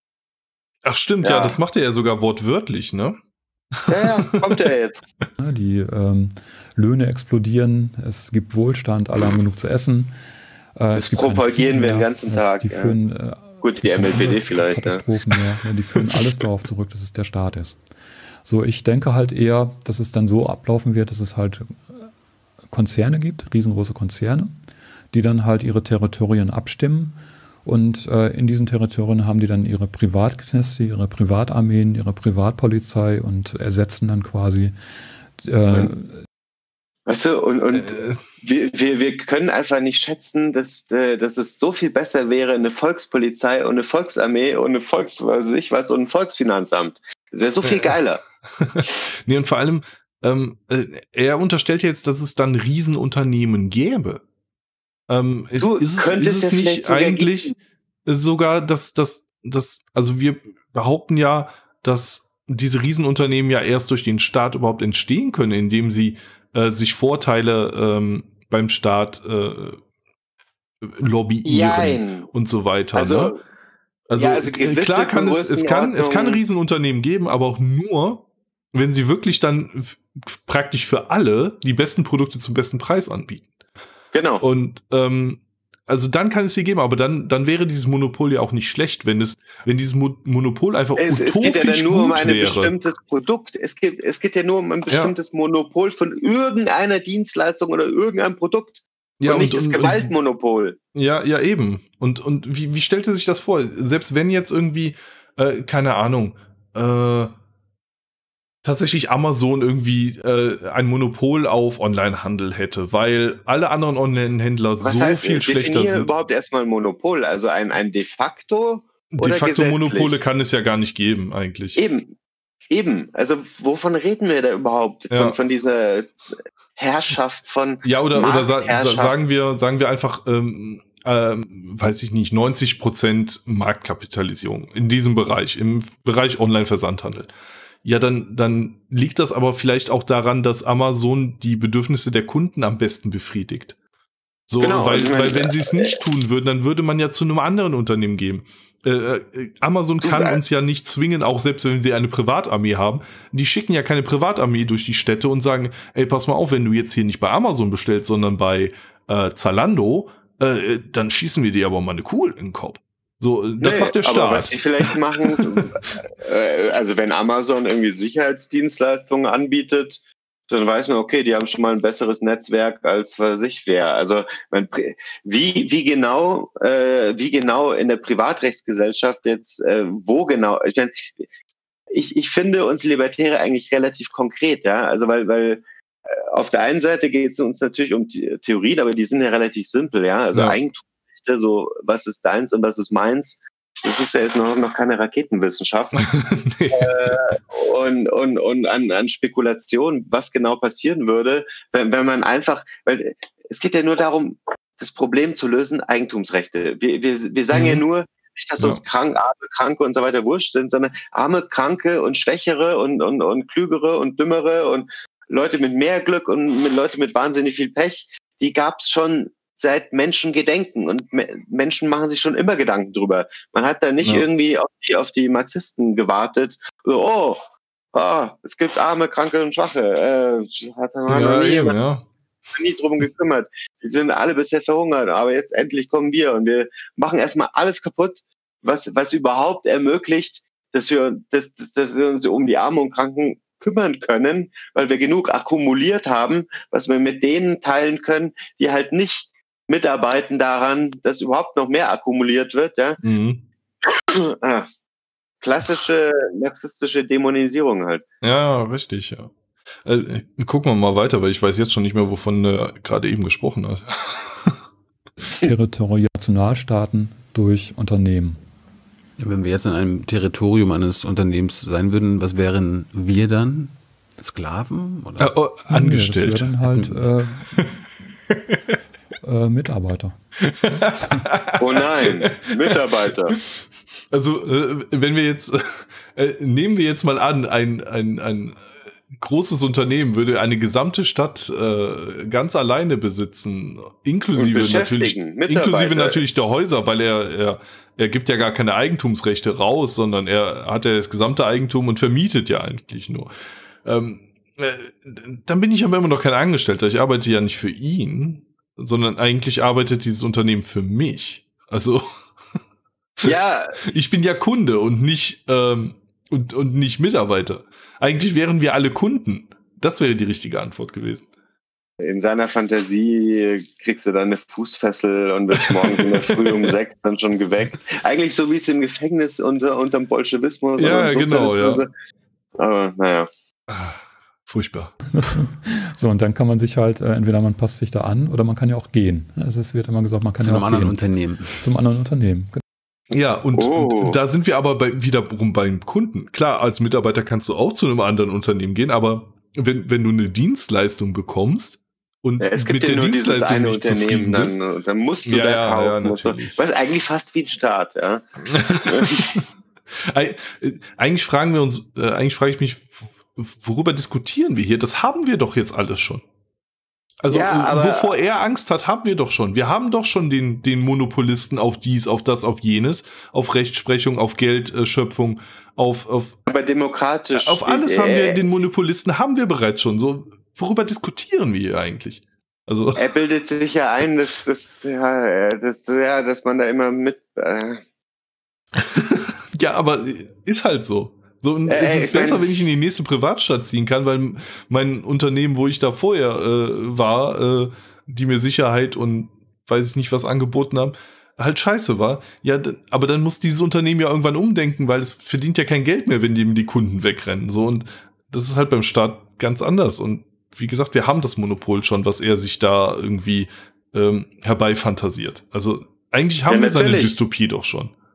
Speaker 1: Ach stimmt, ja. ja, das macht er ja sogar wortwörtlich, ne?
Speaker 2: Ja, ja, kommt er jetzt.
Speaker 3: Die ähm, Löhne explodieren, es gibt Wohlstand, alle haben genug zu essen.
Speaker 2: Äh, das propagieren wir den ganzen Tag.
Speaker 3: Die
Speaker 2: ja.
Speaker 3: führen, äh,
Speaker 2: Gut, die M L P D vielleicht.
Speaker 3: Katastrophen ja. mehr. Ja, die führen alles darauf zurück, dass es der Staat ist. So, ich denke halt eher, dass es dann so ablaufen wird, dass es halt Konzerne gibt, riesengroße Konzerne, die dann halt ihre Territorien abstimmen. Und äh, in diesen Territorien haben die dann ihre Privatkneste, ihre Privatarmeen, ihre Privatpolizei und ersetzen dann quasi. Äh,
Speaker 2: weißt du, und, und äh, wir, wir, wir können einfach nicht schätzen, dass, äh, dass es so viel besser wäre, eine Volkspolizei und eine Volksarmee und eine Volks, was ich weiß, und ein Volksfinanzamt. Das wäre so viel geiler.
Speaker 1: Nee, und vor allem, ähm, äh, er unterstellt jetzt, dass es dann Riesenunternehmen gäbe. Ähm,
Speaker 2: du,
Speaker 1: ist es, ist es nicht eigentlich sogar, dass das, das, also wir behaupten ja, dass diese Riesenunternehmen ja erst durch den Staat überhaupt entstehen können, indem sie äh, sich Vorteile ähm, beim Staat äh, lobbyieren
Speaker 2: Jein.
Speaker 1: und so weiter.
Speaker 2: Also,
Speaker 1: ne? also,
Speaker 2: ja, also
Speaker 1: klar kann es, es kann, es kann Riesenunternehmen geben, aber auch nur, wenn sie wirklich dann f- praktisch für alle die besten Produkte zum besten Preis anbieten.
Speaker 2: Genau.
Speaker 1: Und ähm, also dann kann es sie geben, aber dann, dann wäre dieses Monopol ja auch nicht schlecht, wenn es, wenn dieses Mo- Monopol einfach
Speaker 2: es,
Speaker 1: utopisch
Speaker 2: es geht ja dann nur
Speaker 1: gut
Speaker 2: um ein
Speaker 1: wäre.
Speaker 2: bestimmtes Produkt. Es geht, es geht ja nur um ein bestimmtes ja. Monopol von irgendeiner Dienstleistung oder irgendeinem Produkt.
Speaker 1: Ja,
Speaker 2: und nicht
Speaker 1: und,
Speaker 2: das
Speaker 1: und,
Speaker 2: Gewaltmonopol.
Speaker 1: Ja, ja, eben. Und, und wie, wie stellte sich das vor? Selbst wenn jetzt irgendwie, äh, keine Ahnung, äh, tatsächlich Amazon irgendwie äh, ein Monopol auf Onlinehandel hätte, weil alle anderen Online-Händler so
Speaker 2: heißt,
Speaker 1: viel schlechter sind.
Speaker 2: überhaupt erstmal ein Monopol, also ein, ein de facto oder
Speaker 1: de facto
Speaker 2: gesetzlich.
Speaker 1: Monopole kann es ja gar nicht geben, eigentlich.
Speaker 2: Eben, eben. Also wovon reden wir da überhaupt?
Speaker 1: Ja.
Speaker 2: Von, von dieser Herrschaft von
Speaker 1: Ja, oder, oder sa
Speaker 2: Marktherrschaft.
Speaker 1: sagen wir, sagen wir einfach, ähm, ähm, weiß ich nicht, neunzig Prozent Marktkapitalisierung in diesem Bereich, im Bereich Online-Versandhandel. Ja, dann, dann liegt das aber vielleicht auch daran, dass Amazon die Bedürfnisse der Kunden am besten befriedigt. So,
Speaker 2: Genau,
Speaker 1: weil,
Speaker 2: also,
Speaker 1: weil wenn sie es nicht tun würden, dann würde man ja zu einem anderen Unternehmen gehen. Äh, äh, Amazon kann
Speaker 2: Du, äh,
Speaker 1: uns ja nicht zwingen, auch selbst wenn sie eine Privatarmee haben. Die schicken ja keine Privatarmee durch die Städte und sagen, ey, pass mal auf, wenn du jetzt hier nicht bei Amazon bestellst, sondern bei äh, Zalando, äh, dann schießen wir dir aber mal eine Kugel in den Kopf. So, das
Speaker 2: Nee,
Speaker 1: macht der Staat.
Speaker 2: aber was sie vielleicht machen, äh, also wenn Amazon irgendwie Sicherheitsdienstleistungen anbietet, dann weiß man, okay, die haben schon mal ein besseres Netzwerk als was ich wäre. Also man, wie wie genau äh, wie genau in der Privatrechtsgesellschaft jetzt äh, wo genau? Ich meine, ich ich finde uns Libertäre eigentlich relativ konkret, ja. Also weil weil äh, auf der einen Seite geht es uns natürlich um die Theorien, aber die sind ja relativ simpel, ja. Also
Speaker 1: Ja.
Speaker 2: Eigentumsrechte, so was ist deins und was ist meins. Das ist ja jetzt noch, noch keine Raketenwissenschaft.
Speaker 1: Nee.
Speaker 2: äh, und und, und an, an Spekulation, was genau passieren würde, wenn, wenn man einfach, weil es geht ja nur darum, das Problem zu lösen, Eigentumsrechte. Wir, wir, wir sagen
Speaker 1: Mhm.
Speaker 2: ja nur, nicht, dass
Speaker 1: Ja.
Speaker 2: uns krank, arme, Kranke und so weiter wurscht sind, sondern arme, Kranke und Schwächere und, und, und Klügere und Dümmere und Leute mit mehr Glück und mit Leute mit wahnsinnig viel Pech, die gab es schon seit Menschen gedenken und Me Menschen machen sich schon immer Gedanken drüber. Man hat da nicht
Speaker 1: Ja.
Speaker 2: irgendwie auf die, auf die Marxisten gewartet, so, oh, oh, es gibt Arme, Kranke und Schwache. Äh, hat man
Speaker 1: Ja,
Speaker 2: noch nie,
Speaker 1: eben,
Speaker 2: jemand,
Speaker 1: ja.
Speaker 2: nie drum gekümmert. Die sind alle bisher verhungert, aber jetzt endlich kommen wir und wir machen erstmal alles kaputt, was, was überhaupt ermöglicht, dass wir, dass, dass, dass wir uns um die Armen und Kranken kümmern können, weil wir genug akkumuliert haben, was wir mit denen teilen können, die halt nicht mitarbeiten daran, dass überhaupt noch mehr akkumuliert wird. Ja?
Speaker 1: Mhm.
Speaker 2: Ah, klassische marxistische Dämonisierung halt.
Speaker 1: Ja, richtig, ja. Äh, gucken wir mal weiter, weil ich weiß jetzt schon nicht mehr, wovon er gerade eben gesprochen hat.
Speaker 3: Territorialstaaten durch Unternehmen.
Speaker 4: Wenn wir jetzt in einem Territorium eines Unternehmens sein würden, was wären wir dann? Sklaven? Oder?
Speaker 1: Äh, oh, angestellt.
Speaker 3: Nee, das wären halt äh, äh, Mitarbeiter.
Speaker 2: Oh nein, Mitarbeiter.
Speaker 1: Also, äh, wenn wir jetzt, äh, nehmen wir jetzt mal an, ein, ein, ein großes Unternehmen würde eine gesamte Stadt äh, ganz alleine besitzen, inklusive natürlich, inklusive natürlich der Häuser, weil er, er, er gibt ja gar keine Eigentumsrechte raus, sondern er hat ja das gesamte Eigentum und vermietet ja eigentlich nur. Ähm, äh, dann bin ich aber immer noch kein Angestellter. Ich arbeite ja nicht für ihn, sondern eigentlich arbeitet dieses Unternehmen für mich. Also
Speaker 2: ja,
Speaker 1: ich bin ja Kunde und nicht ähm, und, und nicht Mitarbeiter. Eigentlich wären wir alle Kunden. Das wäre die richtige Antwort gewesen.
Speaker 2: In seiner Fantasie kriegst du dann eine Fußfessel und wirst morgens in der Früh um sechs dann schon geweckt. Eigentlich so wie es im Gefängnis unter unterm Bolschewismus
Speaker 1: Ja,
Speaker 2: oder
Speaker 1: genau, ja.
Speaker 2: Aber naja.
Speaker 1: Ah, furchtbar.
Speaker 3: So, und dann kann man sich halt, äh, entweder man passt sich da an oder man kann ja auch gehen. Also es wird immer gesagt, man kann
Speaker 4: Zu
Speaker 3: ja
Speaker 4: einem
Speaker 3: auch
Speaker 4: anderen
Speaker 3: gehen.
Speaker 4: Unternehmen.
Speaker 3: Zum anderen Unternehmen.
Speaker 1: Ja, und,
Speaker 2: Oh.
Speaker 1: und da sind wir aber bei, wiederum beim Kunden. Klar, als Mitarbeiter kannst du auch zu einem anderen Unternehmen gehen, aber wenn, wenn du eine Dienstleistung bekommst und
Speaker 2: Ja, es gibt
Speaker 1: mit
Speaker 2: ja
Speaker 1: der
Speaker 2: nur dieses
Speaker 1: Dienstleistung
Speaker 2: eine
Speaker 1: nicht zufrieden
Speaker 2: Unternehmen,
Speaker 1: bist,
Speaker 2: dann, dann musst du
Speaker 1: Ja,
Speaker 2: da
Speaker 1: ja,
Speaker 2: kaufen.
Speaker 1: ja,
Speaker 2: und so.
Speaker 1: natürlich.
Speaker 2: Was eigentlich fast wie ein Staat, ja.
Speaker 1: Eig- äh, eigentlich fragen wir uns, äh, eigentlich frage ich mich, w- worüber diskutieren wir hier? Das haben wir doch jetzt alles schon. Also,
Speaker 2: Ja,
Speaker 1: äh,
Speaker 2: aber-
Speaker 1: wovor er Angst hat, haben wir doch schon. Wir haben doch schon den, den Monopolisten auf dies, auf das, auf jenes, auf Rechtsprechung, auf Geldschöpfung, auf, auf,
Speaker 2: Aber demokratisch.
Speaker 1: auf alles
Speaker 2: äh,
Speaker 1: haben wir, den Monopolisten haben wir bereits schon. So, worüber diskutieren wir hier eigentlich? Also,
Speaker 2: Er bildet sich ja ein, dass, dass, ja, dass, ja, dass man da immer mit. Äh,
Speaker 1: ja, aber ist halt so. So, und
Speaker 2: Äh,
Speaker 1: es ist
Speaker 2: ich
Speaker 1: besser,
Speaker 2: mein-
Speaker 1: wenn ich in die nächste Privatstadt ziehen kann, weil mein Unternehmen, wo ich da vorher äh, war, äh, die mir Sicherheit und weiß ich nicht was angeboten haben, halt scheiße war. Ja, d- aber dann muss dieses Unternehmen ja irgendwann umdenken, weil es verdient ja kein Geld mehr, wenn dem die Kunden wegrennen. So, und das ist halt beim Staat ganz anders. Und wie gesagt, wir haben das Monopol schon, was er sich da irgendwie ähm, herbeifantasiert. Also eigentlich haben
Speaker 2: Ja,
Speaker 1: wir seine
Speaker 2: natürlich.
Speaker 1: Dystopie doch schon.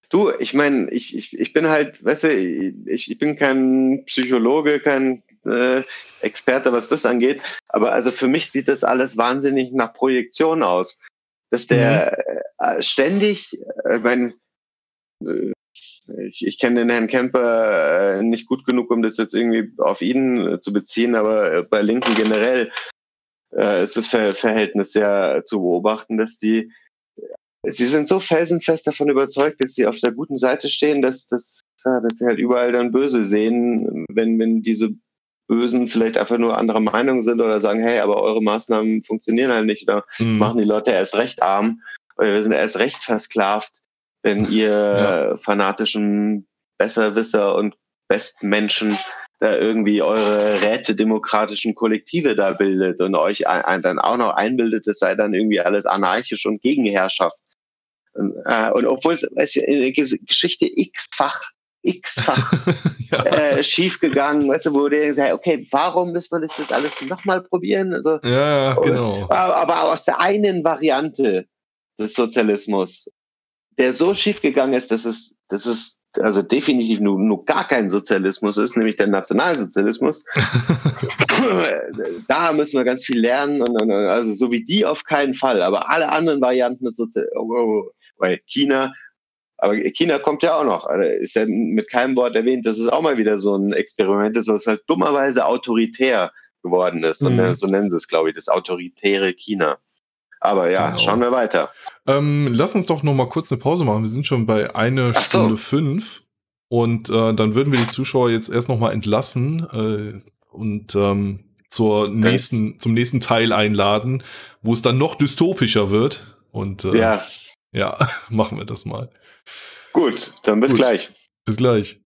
Speaker 2: Du, ich meine, ich, ich, ich bin halt, weißt du, ich, ich bin kein Psychologe, kein äh, Experte, was das angeht, aber also für mich sieht das alles wahnsinnig nach Projektion aus. Dass der mhm. äh, ständig, äh, ich meine, äh, ich, ich kenne den Herrn Kemper äh, nicht gut genug, um das jetzt irgendwie auf ihn äh, zu beziehen, aber äh, bei Linken generell äh, ist das Ver Verhältnis ja zu beobachten, dass die Sie sind so felsenfest davon überzeugt, dass sie auf der guten Seite stehen, dass, dass, dass sie halt überall dann Böse sehen, wenn, wenn diese Bösen vielleicht einfach nur anderer Meinung sind oder sagen, hey, aber eure Maßnahmen funktionieren halt nicht oder mhm. machen die Leute erst recht arm oder wir sind erst recht versklavt, wenn ihr ja. fanatischen Besserwisser und Bestmenschen da irgendwie eure rätedemokratischen Kollektive da bildet und euch ein, ein, dann auch noch einbildet, es sei dann irgendwie alles anarchisch und Gegenherrschaft. Und, äh, und obwohl es in der Geschichte x-fach, x-fach ja. äh, schiefgegangen, weißt du, wo der sagt, okay, warum müssen wir das jetzt alles nochmal probieren? Also,
Speaker 1: ja, genau.
Speaker 2: Und, aber aus der einen Variante des Sozialismus, der so schiefgegangen ist, dass es, dass es also definitiv nur, nur gar kein Sozialismus ist, nämlich der Nationalsozialismus. Da müssen wir ganz viel lernen, und, und, also so wie die auf keinen Fall, aber alle anderen Varianten des Sozialismus, oh, weil China, aber China kommt ja auch noch, also ist ja mit keinem Wort erwähnt, dass es auch mal wieder so ein Experiment ist, was halt dummerweise autoritär geworden ist, mhm. und so nennen sie es, glaube ich, das autoritäre China. Aber ja, genau. Schauen wir weiter.
Speaker 1: Ähm, lass uns doch noch mal kurz eine Pause machen. Wir sind schon bei einer Ach Stunde so. fünf. Und äh, dann würden wir die Zuschauer jetzt erst noch mal entlassen äh, und ähm, zur okay. nächsten, zum nächsten Teil einladen, wo es dann noch dystopischer wird. Und äh,
Speaker 2: ja.
Speaker 1: ja, machen wir das mal.
Speaker 2: Gut, dann bis Gut. gleich.
Speaker 1: Bis gleich.